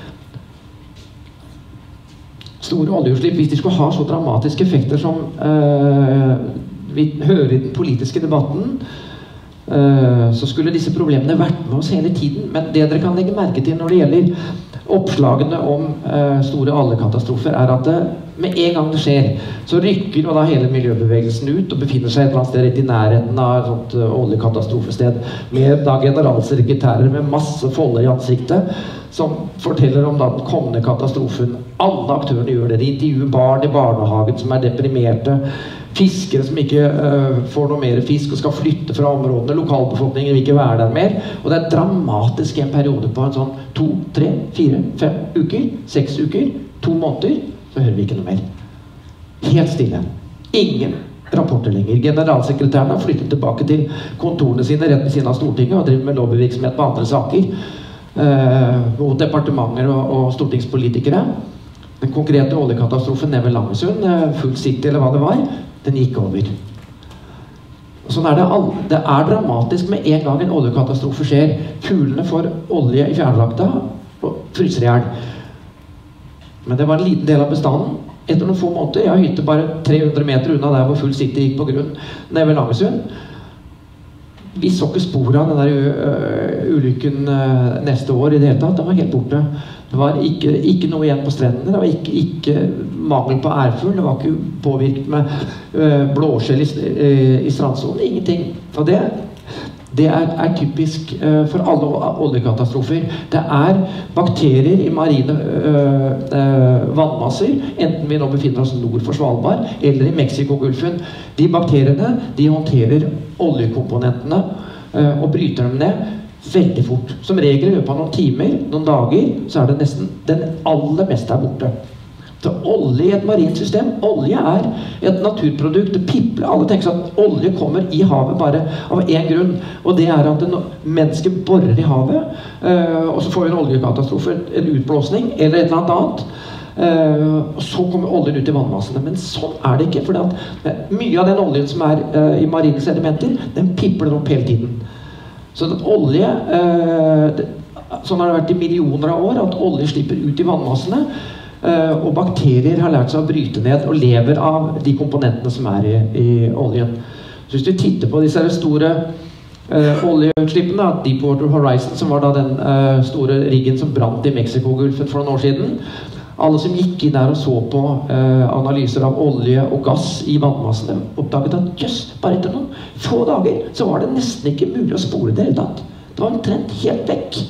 Store oljeutslipp, hvis de skulle ha så dramatiske effekter som vi hører i den politiske debatten, så skulle disse problemene vært med oss hele tiden. Men det dere kan legge merke til når det gjelder oppslagene om store oljekatastrofer, er at med en gang det skjer, så rykker og da hele miljøbevegelsen ut og befinner seg et eller annet sted rett i nærheten av et sånt oljekatastrofested med da generalsekretærer med masse folder i ansiktet som forteller om da den kommende katastrofen. Alle aktørene gjør det. De intervjuer barn i barnehagen som er deprimerte, fiskere som ikke får noe mer fisk og skal flytte fra områdene, lokalbefolkningen vil ikke være der mer, og det er dramatisk i en periode på en sånn 2, 3, 4, 5 uker, 6 uker, 2 måneder, så hører vi ikke noe mer. Helt stille. Ingen rapporter lenger. Generalsekretæren har flyttet tilbake til kontorene sine rett ved siden av Stortinget og driver med lobbyvirksomhet på andre saker mot departementer og stortingspolitikere. Den konkrete oljekatastrofen nede ved Langesund, Full City eller hva det var, den gikk over. Sånn er det. Det er dramatisk med en gang en oljekatastrofe skjer. Fuglene får olje i fjernlakta og fryser i hjel. Men det var en liten del av bestanden. Etter noen få måneder, jeg hytte bare 300 meter unna der hvor Full City gikk på grunn, nede ved Langesund. Vi så ikke spor av den der ulykken neste år i det hele tatt. Den var helt borte. Det var ikke noe igjen på strendene. Det var ikke mangel på ærfugl. Det var ikke påvirket med blåskjell i strandsonen. Ingenting. Og det er typisk for alle oljekatastrofer. Det er bakterier i marine vannmasser, enten vi nå befinner oss nord for Svalbard eller i Mexiko-gulfen. De bakteriene, de håndterer oljekomponentene og bryter dem ned veldig fort. Som regel i løpet av noen timer, noen dager, så er det nesten den aller meste er borte. Så olje i et marint system, olje er et naturprodukt. Det pipler. Alle tenker seg at olje kommer i havet bare av en grunn, og det er at mennesker borer i havet, og så får vi en oljekatastrofe, en utblåsning eller et eller annet. Og så kommer oljen ut i vannmassene. Men sånn er det ikke, for mye av den oljen som er i marine sedimenter, den pipler opp hele tiden. Så at olje, sånn har det vært i millioner av år, at olje slipper ut i vannmassene, og bakterier har lært seg å bryte ned og lever av de komponentene som er i oljen. Så hvis du titter på disse store oljeutslippene, Deepwater Horizon, som var da den store riggen som brant i Mexiko-gulfen for noen år siden, alle som gikk inn der og så på analyser av olje og gass i vannmassene, oppdaget at just bare etter noen få dager så var det nesten ikke mulig å spore det hele tatt. Det var omtrent helt vekk.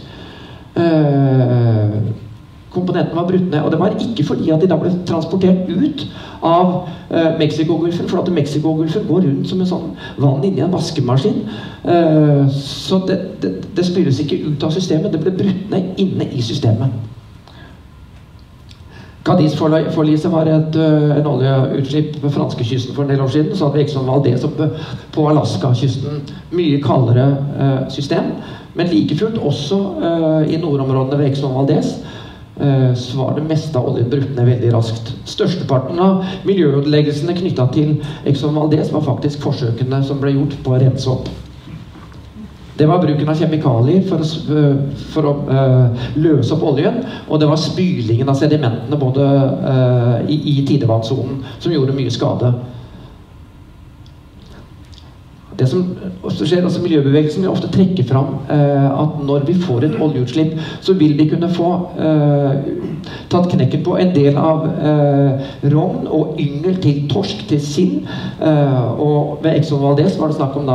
Komponenten var brutt ned, og det var ikke fordi at de da ble transportert ut av Mexiko-gulfen, for at Mexiko-gulfen går rundt som en sånn vann inni en vaskemaskin. Så det spyres ikke ut av systemet, det ble brutt ned inne i systemet. Cadiz-forliset var en oljeutslipp på franskekysten for en del år siden. Så hadde vi Exxon Valdez oppe på Alaska-kysten. Mye kaldere system, men like fullt også i nordområdene ved Exxon Valdez så var det meste av oljen brutt ned veldig raskt. Størsteparten av miljøødeleggelsene knyttet til Exxon Valdez var faktisk forsøkene som ble gjort på å rense opp. Det var bruken av kjemikalier for å løse opp oljen, og det var spylingen av sedimentene både i tidevannssonen som gjorde mye skade. Det som også skjer, altså miljøbevegelsen vil ofte trekke fram at når vi får et oljeutslipp, så vil vi kunne få tatt knekken på en del av rogn og yngel til torsk, til sild. Og ved Exxon Valdez var det snakk om da,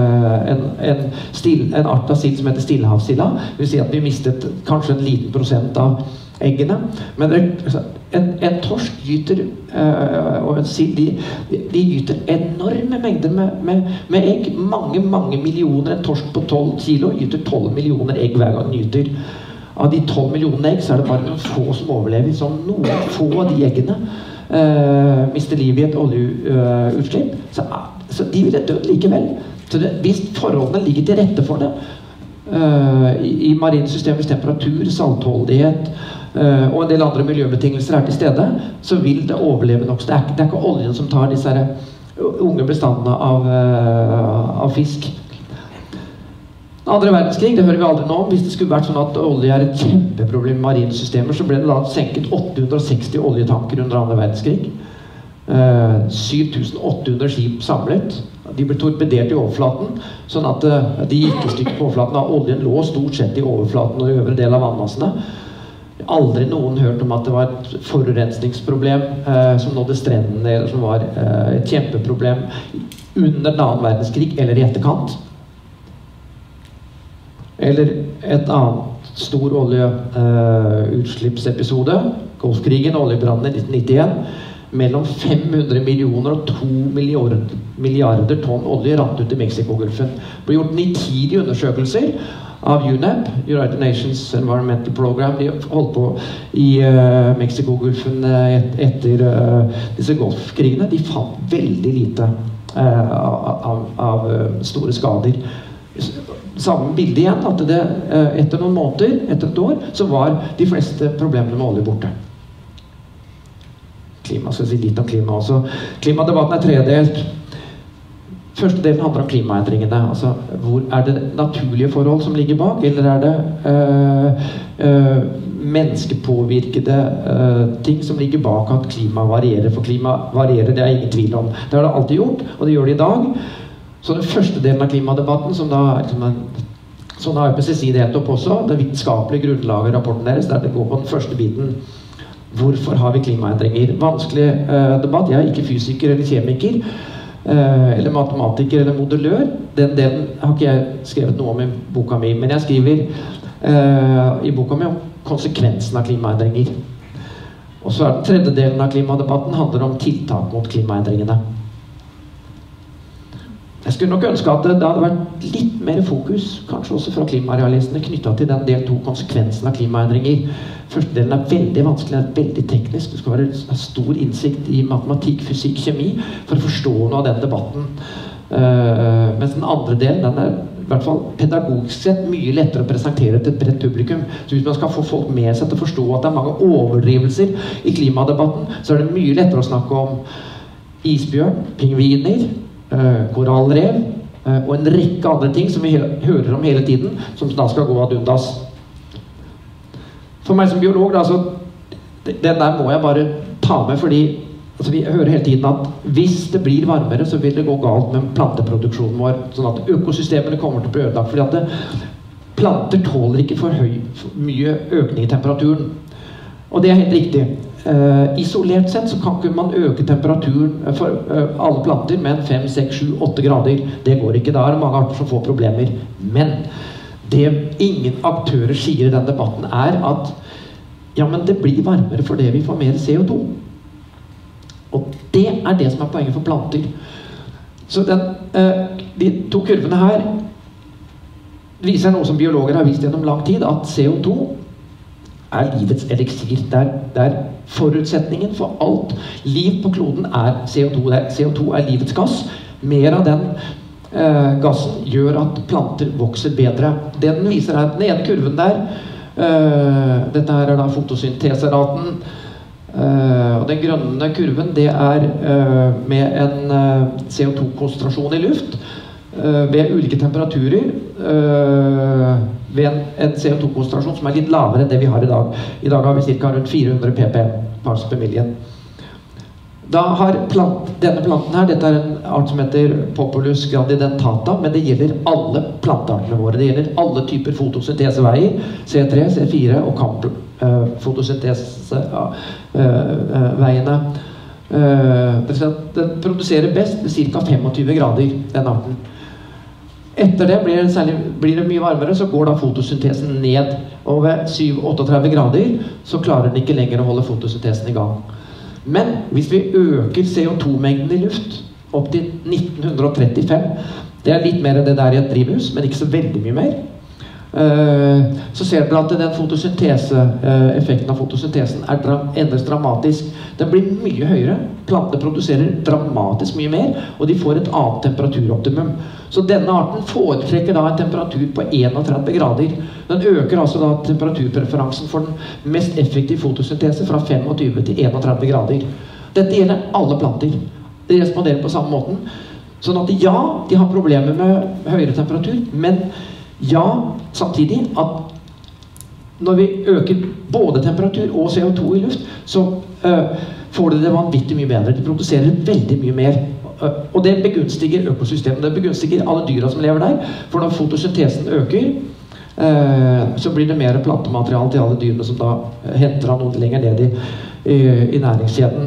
en art av sild som heter stillehavssilda. Det vil si at vi mistet kanskje en liten prosent av eggene. Men en torsk gyter, og en sild, de gyter enorme mengder med egg. Mange millioner. En torsk på 12 kilo gyter 12 millioner egg hver gang den gyter. Av de 12 millioner egg så er det bare noen få som overlever. Så noen få av de eggene mister livet i et oljeutslipp, så de vil dø likevel. Så hvis forholdene ligger til rette for det, i marine systemers temperatur, saltholdighet og en del andre miljøbetingelser er til stede, så vil det overleve nok. Så det er ikke oljen som tar disse unge bestandene av fisk. Andre verdenskrig, det hører vi aldri nå om. Hvis det skulle vært sånn at olje er et kjempeproblem i marine systemer, så ble det da senket 860 oljetanker under andre verdenskrig. 7800 skip samlet. De ble torpedert i overflaten, sånn at de gikk i stykker på overflaten. Oljen lå stort sett i overflaten og i øvre del av vannmassene. Aldri noen hørt om at det var et forurensningsproblem som nådde strendene, eller som var et kjempeproblem under den andre verdenskrig, eller i etterkant. Eller et annet stor oljeutslippsepisode, Golfkrigen, oljebrannen i 1991. Mellom 500 millioner og 2 milliarder tonn olje rant ut i Mexiko-gulfen. Det ble gjort nitidige undersøkelser av UNEP, United Nations Environmental Program. De holdt på i Mexiko-gulfen etter disse golfkrigene. De fant veldig lite av store skader. Samme bilde igjen, at det etter noen måneder, etter et år, så var de fleste problemene med olje borte. Klima, skal jeg si litt om klima også. Klimadebatten er tredelt. Første delen handler om klimaendringene. Altså, hvor er det naturlige forhold som ligger bak, eller er det menneskepåvirkede ting som ligger bak at klima varierer? For klima varierer, det er ingen tvil om. Det har det alltid gjort, og det gjør det i dag. Så den første delen av klimadebatten, som da sånn har IPCC delt opp også, det vitenskapelige grunnlaget i rapporten deres, der det går på den første biten. Hvorfor har vi klimaendringer? Vanskelig debatt. Jeg er ikke fysiker eller kjemiker, eller matematiker eller modellør. Den delen har ikke jeg skrevet noe om i boka mi, men jeg skriver i boka mi om konsekvensen av klimaendringer. Og så er den tredje delen av klimadebatten handler om tiltak mot klimaendringene. Jeg skulle nok ønske at det hadde vært litt mer fokus, kanskje også fra klimarealistene, knyttet til den del 2, konsekvensen av klimaendringer. Første delen er veldig vanskelig, er veldig teknisk. Det skal være stor innsikt i matematikk, fysikk, kjemi for å forstå noe av den debatten. Mens den andre delen, den er i hvert fall pedagogisk sett mye lettere å presentere til et bredt publikum. Så hvis man skal få folk med seg til å forstå at det er mange overdrivelser i klimadebatten, så er det mye lettere å snakke om isbjørn, pingviner, korallrev og en rekke andre ting som vi hører om hele tiden, som da skal gå ad undas. For meg som biolog, da, så den der må jeg bare ta med, fordi altså, vi hører hele tiden at hvis det blir varmere, så vil det gå galt med planteproduksjonen vår, sånn at økosystemene kommer til å bli ødelagt, fordi at planter tåler ikke for mye økning i temperaturen. Og det er helt riktig. Isolert sett så kan ikke man øke temperaturen for alle planter med 5, 6, 7, 8 grader. Det går ikke. Da er det mange arter som får problemer. Men det ingen aktører sier i den debatten er at ja, men det blir varmere fordi vi får mer CO2. Og det er det som er poenget for planter. Så de to kurvene her viser noe som biologer har vist gjennom lang tid, at CO2 er livets eliksir. Det er forutsetningen for alt liv på kloden er CO2. CO2 er livets gass. Mer av den gassen gjør at planter vokser bedre. Det den viser er den ene kurven der. Dette her er da fotosynteseraten. Og den grønne kurven, det er med en CO2-konsentrasjon i luft ved ulike temperaturer, ved en CO2-konsentrasjon som er litt lavere enn det vi har i dag. I dag har vi ca. rundt 400 ppm, parts per million. Da har denne planten her, dette en art som heter Populus grandidentata, men det gjelder alle planteartene våre. Det gjelder alle typer fotosynteseveier, C3, C4 og fotosynteseveiene. Den produserer best ved ca. 25 grader, den arten. Etter det blir det mye varmere, så går da fotosyntesen ned. Og ved 7-38 grader så klarer den ikke lenger å holde fotosyntesen i gang. Men hvis vi øker CO2-mengden i luft opp til 1935, det er litt mer enn det der i et drivhus, men ikke så veldig mye mer, så ser du at den effekten av fotosyntesen endres dramatisk. Den blir mye høyere, plantene produserer dramatisk mye mer, og de får et annet temperaturoptimum. Så denne arten foretrekker da en temperatur på 31 grader. Den øker altså da temperaturpreferansen for den mest effektive fotosyntese fra 25 til 31 grader. Dette gjelder alle planter. De responderer på samme måten. Sånn at ja, de har problemer med høyere temperatur, men ja, samtidig at når vi øker både temperatur og CO2 i luft, så får de det vanvittig mye bedre. De produserer veldig mye mer. Og det begunstiger økosystemet. Det begunstiger alle dyra som lever der. For når fotosyntesen øker, så blir det mer plantemateriale til alle dyrene som da henter av noe lenger ned i næringskjeden.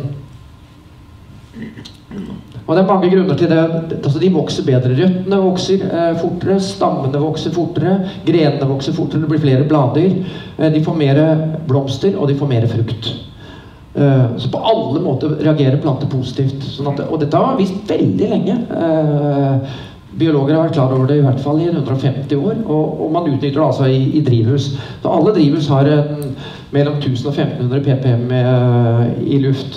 Og det er mange grunner til det. Altså, de vokser bedre. Røttene vokser fortere, stammene vokser fortere, grenene vokser fortere, det blir flere blader. De får mer blomster, og de får mer frukt. Så på alle måter reagerer planter positivt. Sånn at, og dette har vist veldig lenge. Biologer har vært klar over det i hvert fall i 150 år, og man utnytter det altså i drivhus. Så alle drivhus har mellom 1000 og 1500 ppm i luft.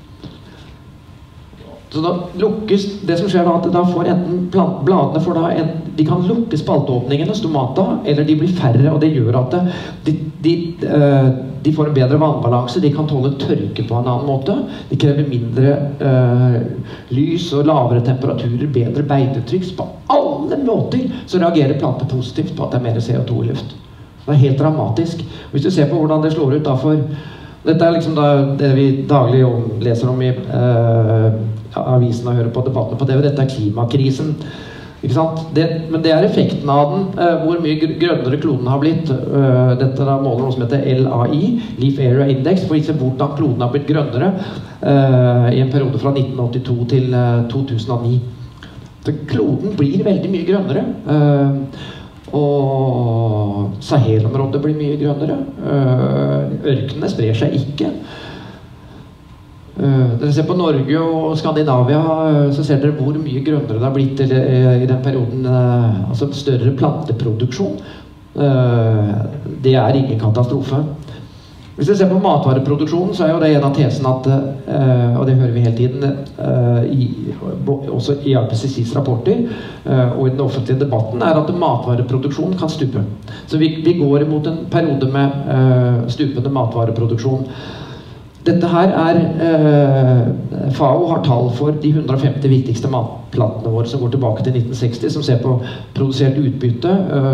Så da lukkes, det som skjer da, at da får enten bladene får da de kan lukke spalteåpningene, stomata, eller de blir færre, og det gjør at de får en bedre vannbalanse, de kan tåle tørke på en annen måte, de krever mindre lys og lavere temperaturer, bedre beitetrykk. På alle måter så reagerer planter positivt på at det er mer CO2 i luft. Det er helt dramatisk. Hvis du ser på hvordan det slår ut da for, dette er liksom da det vi daglig leser om i avisen og hører på debattene på TV, dette er klimakrisen. Ikke sant? Men det er effekten av den, hvor mye grønnere kloden har blitt. Dette da måler noe som heter LAI, Leaf Area Index, for å vise hvordan kloden har blitt grønnere i en periode fra 1982 til 2009. Så kloden blir veldig mye grønnere. Og Sahel-området blir mye grønnere. Ørkenene sprer seg ikke. Dere ser på Norge og Skandinavia, så ser dere hvor mye grønnere det har blitt i den perioden, altså større planteproduksjon. Det er ingen katastrofe. Hvis dere ser på matvareproduksjonen, så er jo det en av tesene at, og det hører vi hele tiden, også i IPCCs rapporter og i den offentlige debatten, er at matvareproduksjonen kan stupe. Så vi går imot en periode med stupende matvareproduksjon. Dette her FAO har tall for de 150 viktigste matplantene våre som går tilbake til 1960, som ser på produsert utbytte,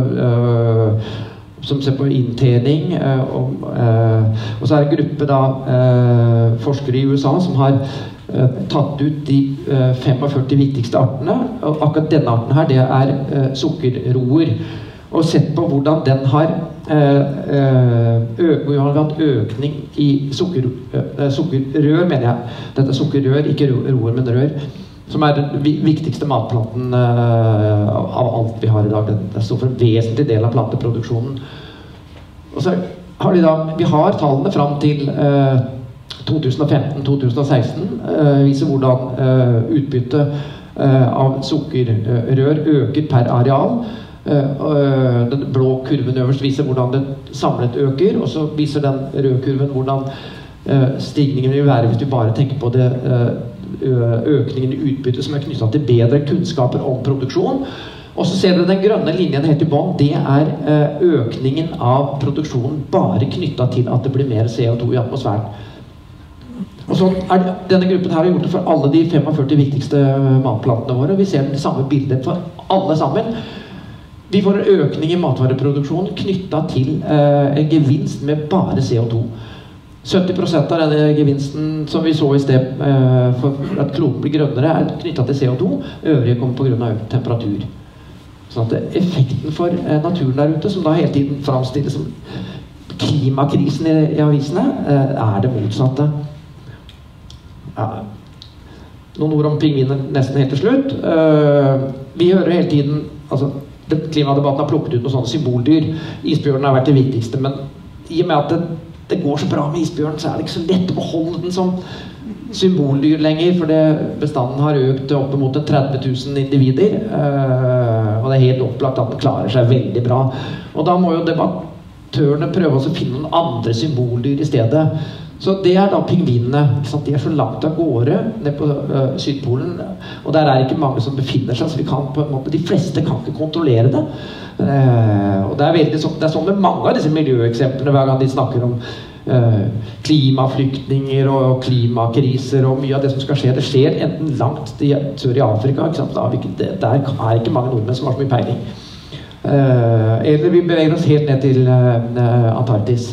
som ser på inntjening, og så er det en gruppe da, forskere i USA som har tatt ut de 45 viktigste artene, og akkurat denne arten her, det er sukkerroer, og sett på hvordan den har hatt økning i sukkerrør, mener jeg. Dette er sukkerrør, ikke roer, men rør, som er den viktigste matplanten av alt vi har i dag. Det står for en vesentlig del av planteproduksjonen. Og så har vi har tallene fram til 2015-2016, viser hvordan utbyttet av sukkerrør øker per areal. Den blå kurven øverst viser hvordan det samlet øker, og så viser den røde kurven hvordan stigningen vil være hvis vi bare tenker på det økningen i utbytte som er knyttet til bedre kunnskaper om produksjon. Og så ser dere den grønne linjen helt i bånn, det er økningen av produksjonen bare knyttet til at det blir mer CO2 i atmosfæren. Og sånn er denne gruppen her har gjort det for alle de 45 viktigste matplantene våre. Vi ser det samme bildet for alle sammen. Vi får en økning i matvareproduksjonen knyttet til en gevinst med bare CO2. 70% av denne gevinsten som vi så i sted for at kloden blir grønnere knyttet til CO2, øvrige kommer på grunn av økt temperatur. Sånn at effekten for naturen der ute, som da hele tiden framstilles som klimakrisen i avisene, det motsatte. Ja. Noen ord om pingviner nesten helt til slutt. Vi hører hele tiden, altså klimadebatten har plukket ut noen sånne symboldyr. Isbjørnen har vært det viktigste, men i og med at det går så bra med isbjørnen, så det ikke så lett å beholde den som symboldyr lenger, for bestanden har økt opp mot 30 000 individer, og det helt opplagt at den klarer seg veldig bra. Og da må jo debattørene prøve å finne noen andre symboldyr i stedet. Så det da pingvinene. De så langt av gårde ned på Sydpolen, og der ikke mange som befinner seg, så vi kan på en måte, de fleste kan ikke kontrollere det. Og det veldig sånn, det sånn med mange av disse miljøeksemplene hver gang de snakker om klimaflyktninger og klimakriser og mye av det som skal skje. Det skjer enten langt sør i Afrika, ikke sant? Der ikke mange nordmenn som har så mye peiling. Eller vi beveger oss helt ned til Antarktis.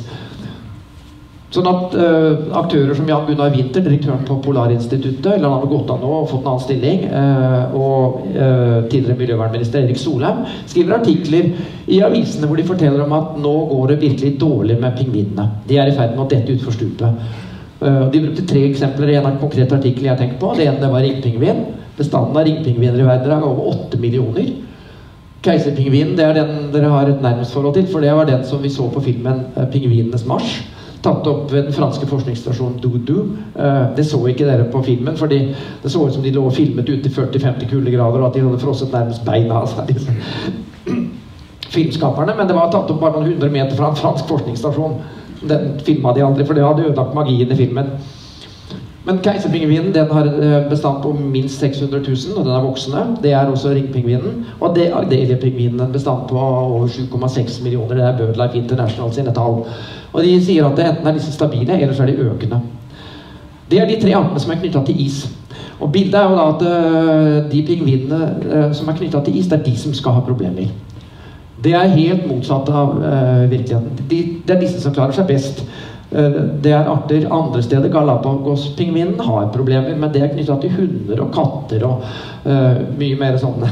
Sånn at aktører som Jan Gunnar Winther, direktøren på Polarinstituttet, eller han har gått av nå og fått en annen stilling, og tidligere miljøvernminister Erik Solheim, skriver artikler i avisene hvor de forteller om at nå går det virkelig dårlig med pingvinene. De i ferd med å dette ut for stupet. De brukte 3 eksempler i en konkret artikkel jeg tenker på. Det ene var ringpingvin. Bestanden av ringpingviner i verden er over 8 millioner. Keiserpingvinen, det den dere har et nærmest forhold til, for det var den som vi så på filmen Pingvinenes Mars, tatt opp ved den franske forskningsstasjonen Doudou. Det så ikke dere på filmen, fordi det så ut som de lå filmet ut i 40-50 kuldegrader, og at de hadde frosset nærmest beina av seg, filmskaperne, men det var tatt opp bare noen 100 meter fra en fransk forskningsstasjon. Den filmet de aldri, for det hadde ødelagt magien i filmen. Men keiserpingvinen, den har bestand på minst 600 000, og den voksende. Det også ringpingvinen, og det Adeliepingvinen bestand på over 7,6 millioner. Det BirdLife International sine tall. Og de sier at det enten disse stabile, eller så de økende. Det de 3 artene som knyttet til is. Og bildet jo da at de pingvinene som knyttet til is, det de som skal ha problemer. Det helt motsatt av virkeligheten. Det disse som klarer seg best. Det arter andre steder. Galapagos-pingvinen har problemer, men det knyttet til hunder og katter og mye mer sånne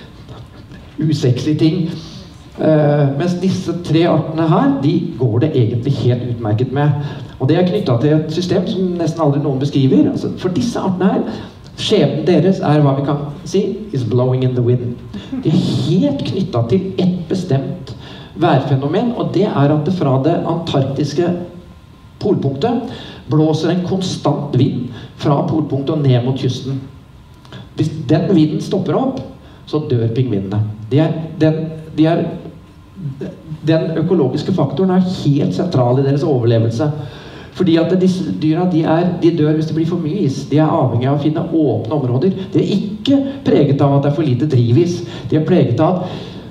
usexy ting. Mens disse 3 artene her, de går det egentlig helt utmerket med. Og det knyttet til et system som nesten aldri noen beskriver. Altså, for disse artene her, skjebnen deres hva vi kan si, is blowing in the wind. De helt knyttet til et bestemt værfenomen, og det at det fra det antarktiske polpunktet blåser en konstant vind fra polpunktet og ned mot kysten. Hvis den vinden stopper opp, så dør pingvinene. Den økologiske faktoren helt sentral i deres overlevelse. Fordi at disse dyra, de dør hvis det blir for mye is. De avhengig av å finne åpne områder. De ikke preget av at det for lite drivis. De preget av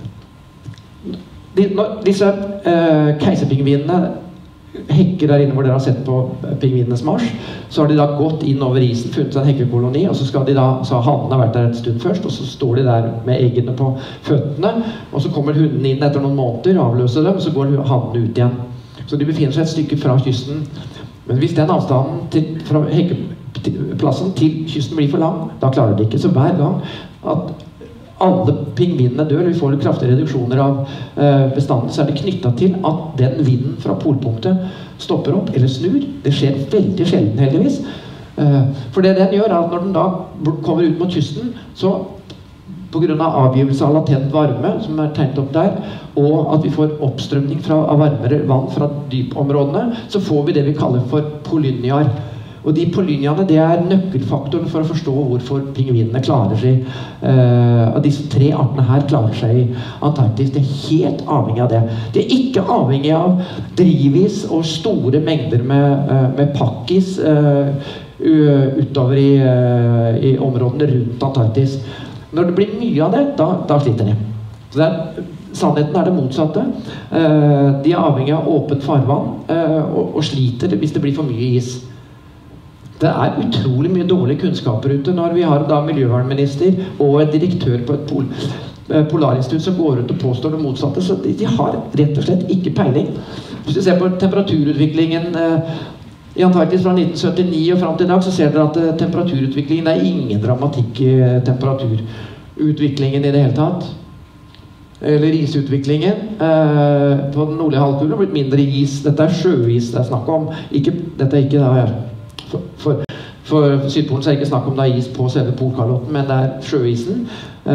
at disse keiserpingvinene hekker der inne hvor dere har sett på Pingvinenes Mars, så har de da gått inn over isen, funnet seg en hekkekoloni, og så skal de da, så har hannene vært der et stund først, og så står de der med eggene på føttene, og så kommer hunden inn etter noen måneder, avløser dem, og så går hannene ut igjen. Så de befinner seg et stykke fra kysten. Men hvis den avstanden fra hekkeplassen til kysten blir for lang, da klarer de ikke. Så hver gang at alle pingvinene dør, vi får kraftige reduksjoner av bestanden, så det knyttet til at den vinden fra polpunktet stopper opp eller snur. Det skjer veldig sjelden heldigvis. For det den gjør at når den da kommer ut mot kysten, så på grunn av avgivelse av latent varme, som tegnet opp der, og at vi får oppstrømning av varmere vann fra dypområdene, så får vi det vi kaller for polynjar. Og de polynjaene, det nøkkelfaktoren for å forstå hvorfor pingvinene klarer seg. Og disse 3 artene her klarer seg i Antarktis. Det helt avhengig av det. Det ikke avhengig av drivis og store mengder med pakkis utover i områdene rundt Antarktis. Når det blir mye av det, da sliter de. Så sannheten det motsatte. De avhengig av åpent farvann og sliter hvis det blir for mye is. Det utrolig mye dårlige kunnskaper ute når vi har da miljøvernminister og en direktør på et polarinstitutt som går ut og påstår det motsatte, så de har rett og slett ikke peiling. Hvis du ser på temperaturutviklingen I Antarktis fra 1979 og frem til i dag så ser dere at temperaturutviklingen, det ingen dramatikk i temperaturutviklingen i det hele tatt. Eller isutviklingen. På den nordlige halvkulen har blitt mindre is. Dette sjøis det snakk om. Dette ikke da, for Sydpolen så det ikke snakk om det is på selve Polkalotten, men det sjøisen.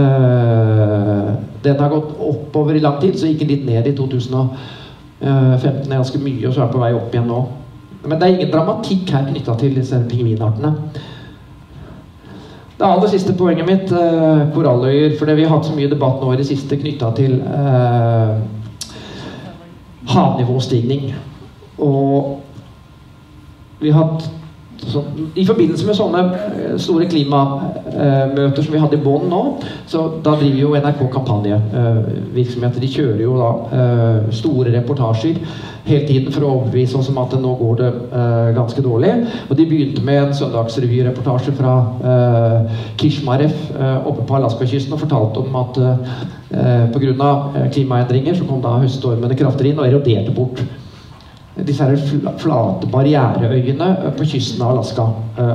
Den har gått oppover i lang tid, så gikk den litt ned i 2015 ganske mye, og så på vei opp igjen nå. Men det ingen dramatikk her knyttet til disse pingvinartene. Det aller siste poenget mitt, koralløyer, fordi vi har hatt så mye debatt nå i det siste knyttet til havnivåstigning. Og vi har hatt i forbindelse med sånne store klimamøter som vi hadde i Bonn nå, så da driver jo NRK kampanjevirksomheter. De kjører jo da store reportasjer hele tiden for å overbevise oss om at nå går det ganske dårlig. Og de begynte med en søndagsrevyreportasje fra Kishmaref oppe på Alaska-kysten og fortalte om at på grunn av klimaendringer så kom da høststormene kraftigere inn og eroderte bort disse her flate barriereøyene på kysten av Alaska.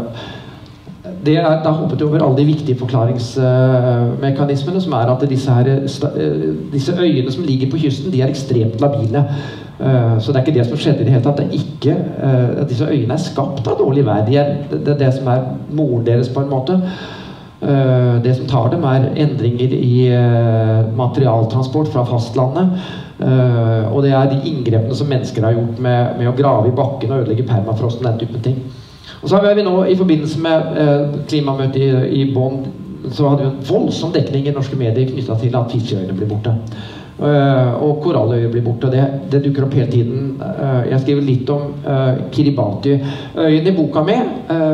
Da hoppet vi over alle de viktige forklaringsmekanismene, som at disse øyene som ligger på kysten, de ekstremt labile. Så det ikke det som skjedde i det hele tatt. Det ikke at disse øyene skapt av dårlig vær. Det det som moren deres på en måte. Det som tar dem endringer i materialtransport fra fastlandet. Og det de inngrepene som mennesker har gjort med å grave i bakken og ødelegge permafrosten, den typen ting. Og så har vi nå i forbindelse med klimamøtet i Bonn, så hadde vi en voldsom dekning i norske medier knyttet til at fiskeøyene blir borte. Og koralløyer blir borte, og det dukker opp hele tiden. Jeg skriver litt om Kiribati-øyene i boka mi.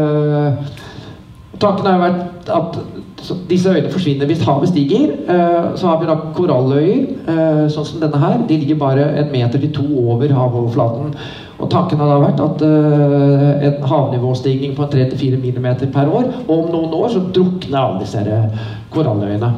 Tanken har jo vært at disse øyene forsvinner hvis havet stiger. Så har vi da koralløyer, sånn som denne her. De ligger bare 1 meter til 2 over havoverflaten. Og tanken har da vært at en havnivåstigning på 3-4 millimeter per år, og om noen år så drukner alle disse koralløyene.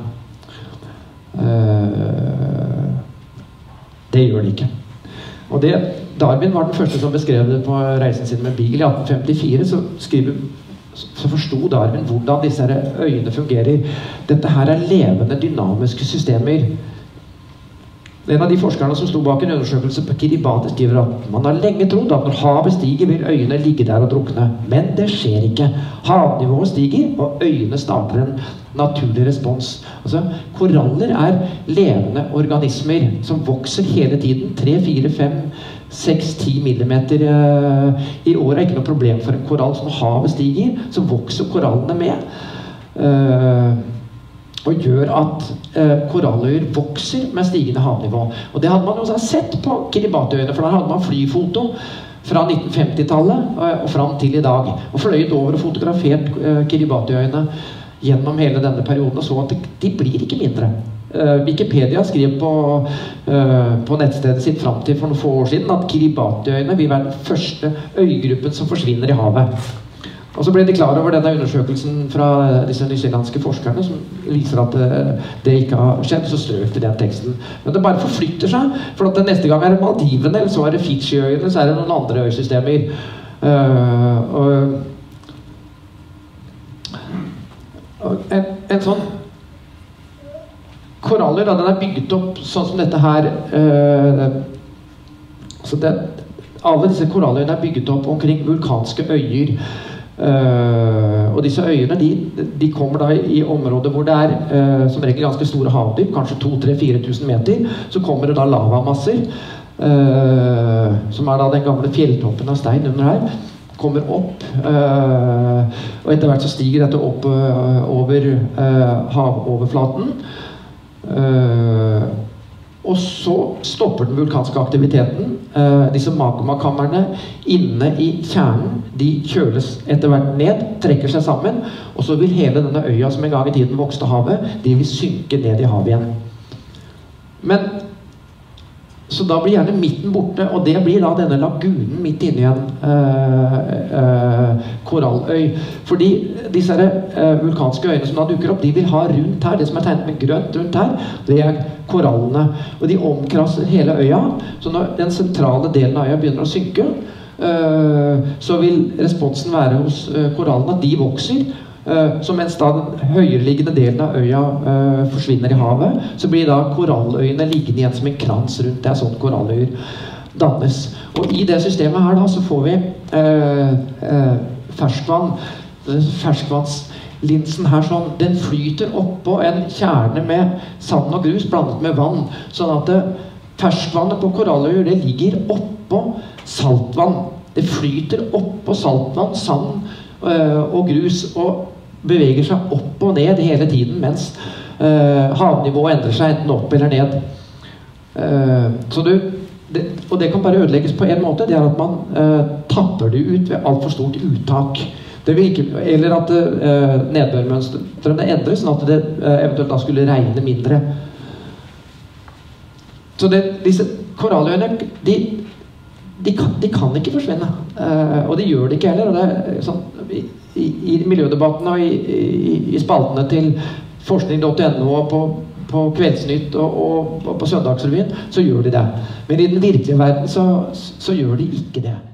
Det gjør de ikke. Og Darwin var den første som beskrev det på reisen sin med Beagle i 1854, så forsto Darwin hvordan disse øyene fungerer. Dette her levende, dynamiske systemer. En av de forskerne som sto bak en undersøkelse på Kiribati skriver at man har lenge trodd at når havet stiger vil øyene ligge der og drukne. Men det skjer ikke. Havnivået stiger, og øyene starter en naturlig respons. Altså, koraller levende organismer som vokser hele tiden. 3, 4, 5, 6, 10 millimeter i året ikke noe problem for en korall. Så når havet stiger, så vokser korallene med. Og gjør at koralløyer vokser med stigende havnivå. Og det hadde man jo sett på Kiribati-øyene, for der hadde man flyfoto fra 1950-tallet og fram til i dag. Og fløyet over og fotografert Kiribati-øyene gjennom hele denne perioden, og så at de blir ikke mindre. Wikipedia skrev på nettstedet sitt frem til for noen få år siden at Kiribati-øyene vil være den første øygruppen som forsvinner i havet. Og så ble de klar over denne undersøkelsen fra disse nyzeelandske forskerne som viser at det ikke har skjedd, så strøk de den teksten. Men det bare forflytter seg, for at neste gang det Maldivene, eller så det Fiji-øyene, så det noen andre øysystemer. En sånn koraller, den bygget opp sånn som dette her. Alle disse koralløyene bygget opp omkring vulkanske øyer. Og disse øyene de kommer da i områder hvor det som regel ganske store havdyp, kanskje 2-3-4 tusen meter. Så kommer det da lavamasser, som da den gamle fjelltoppen av stein under her, kommer opp, og etter hvert så stiger dette opp over havoverflaten. Og så stopper den vulkanske aktiviteten. Disse magmakammerne inne i kjernen, de kjøles etter hvert ned, trekker seg sammen, og så vil hele denne øya som en gang i tiden vokste havet, de vil synke ned i havet igjen. Så da blir gjerne midten borte, og det blir da denne lagunen midt inne i en koralløy. Fordi disse vulkanske øyene som da dukker opp, de vil ha rundt her, det som tegnet med grønt rundt her, det korallene. Og de omkrasser hele øya, så når den sentrale delen av øya begynner å synke, så vil responsen være hos korallene at de vokser. Så mens da den høyereliggende delen av øya forsvinner i havet, så blir da koralløyene liggende igjen som en krans rundt. Det sånn koralløyer dannes. Og i det systemet her da, så får vi ferskvann. Ferskvannslinsen her sånn, den flyter oppå en kjerne med sand og grus blandet med vann. Sånn at ferskvannet på koralløyer, det ligger oppå saltvann. Det flyter oppå saltvann, sand og grus, og beveger seg opp og ned hele tiden, mens havnivået endrer seg enten opp eller ned. Og det kan bare ødelegges på en måte, det at man tapper det ut ved alt for stort uttak. Det vil ikke, eller at nedbørmønstrene endres, sånn at det eventuelt da skulle regne mindre. Så disse koralløyene, de kan ikke forsvinne, og de gjør det ikke heller. Og det er sånn, i miljødebatten og i spaltene til forskning.no og på Kveldsnytt og på Søndagsrevyen, så gjør de det. Men i den virkelige verden så gjør de ikke det.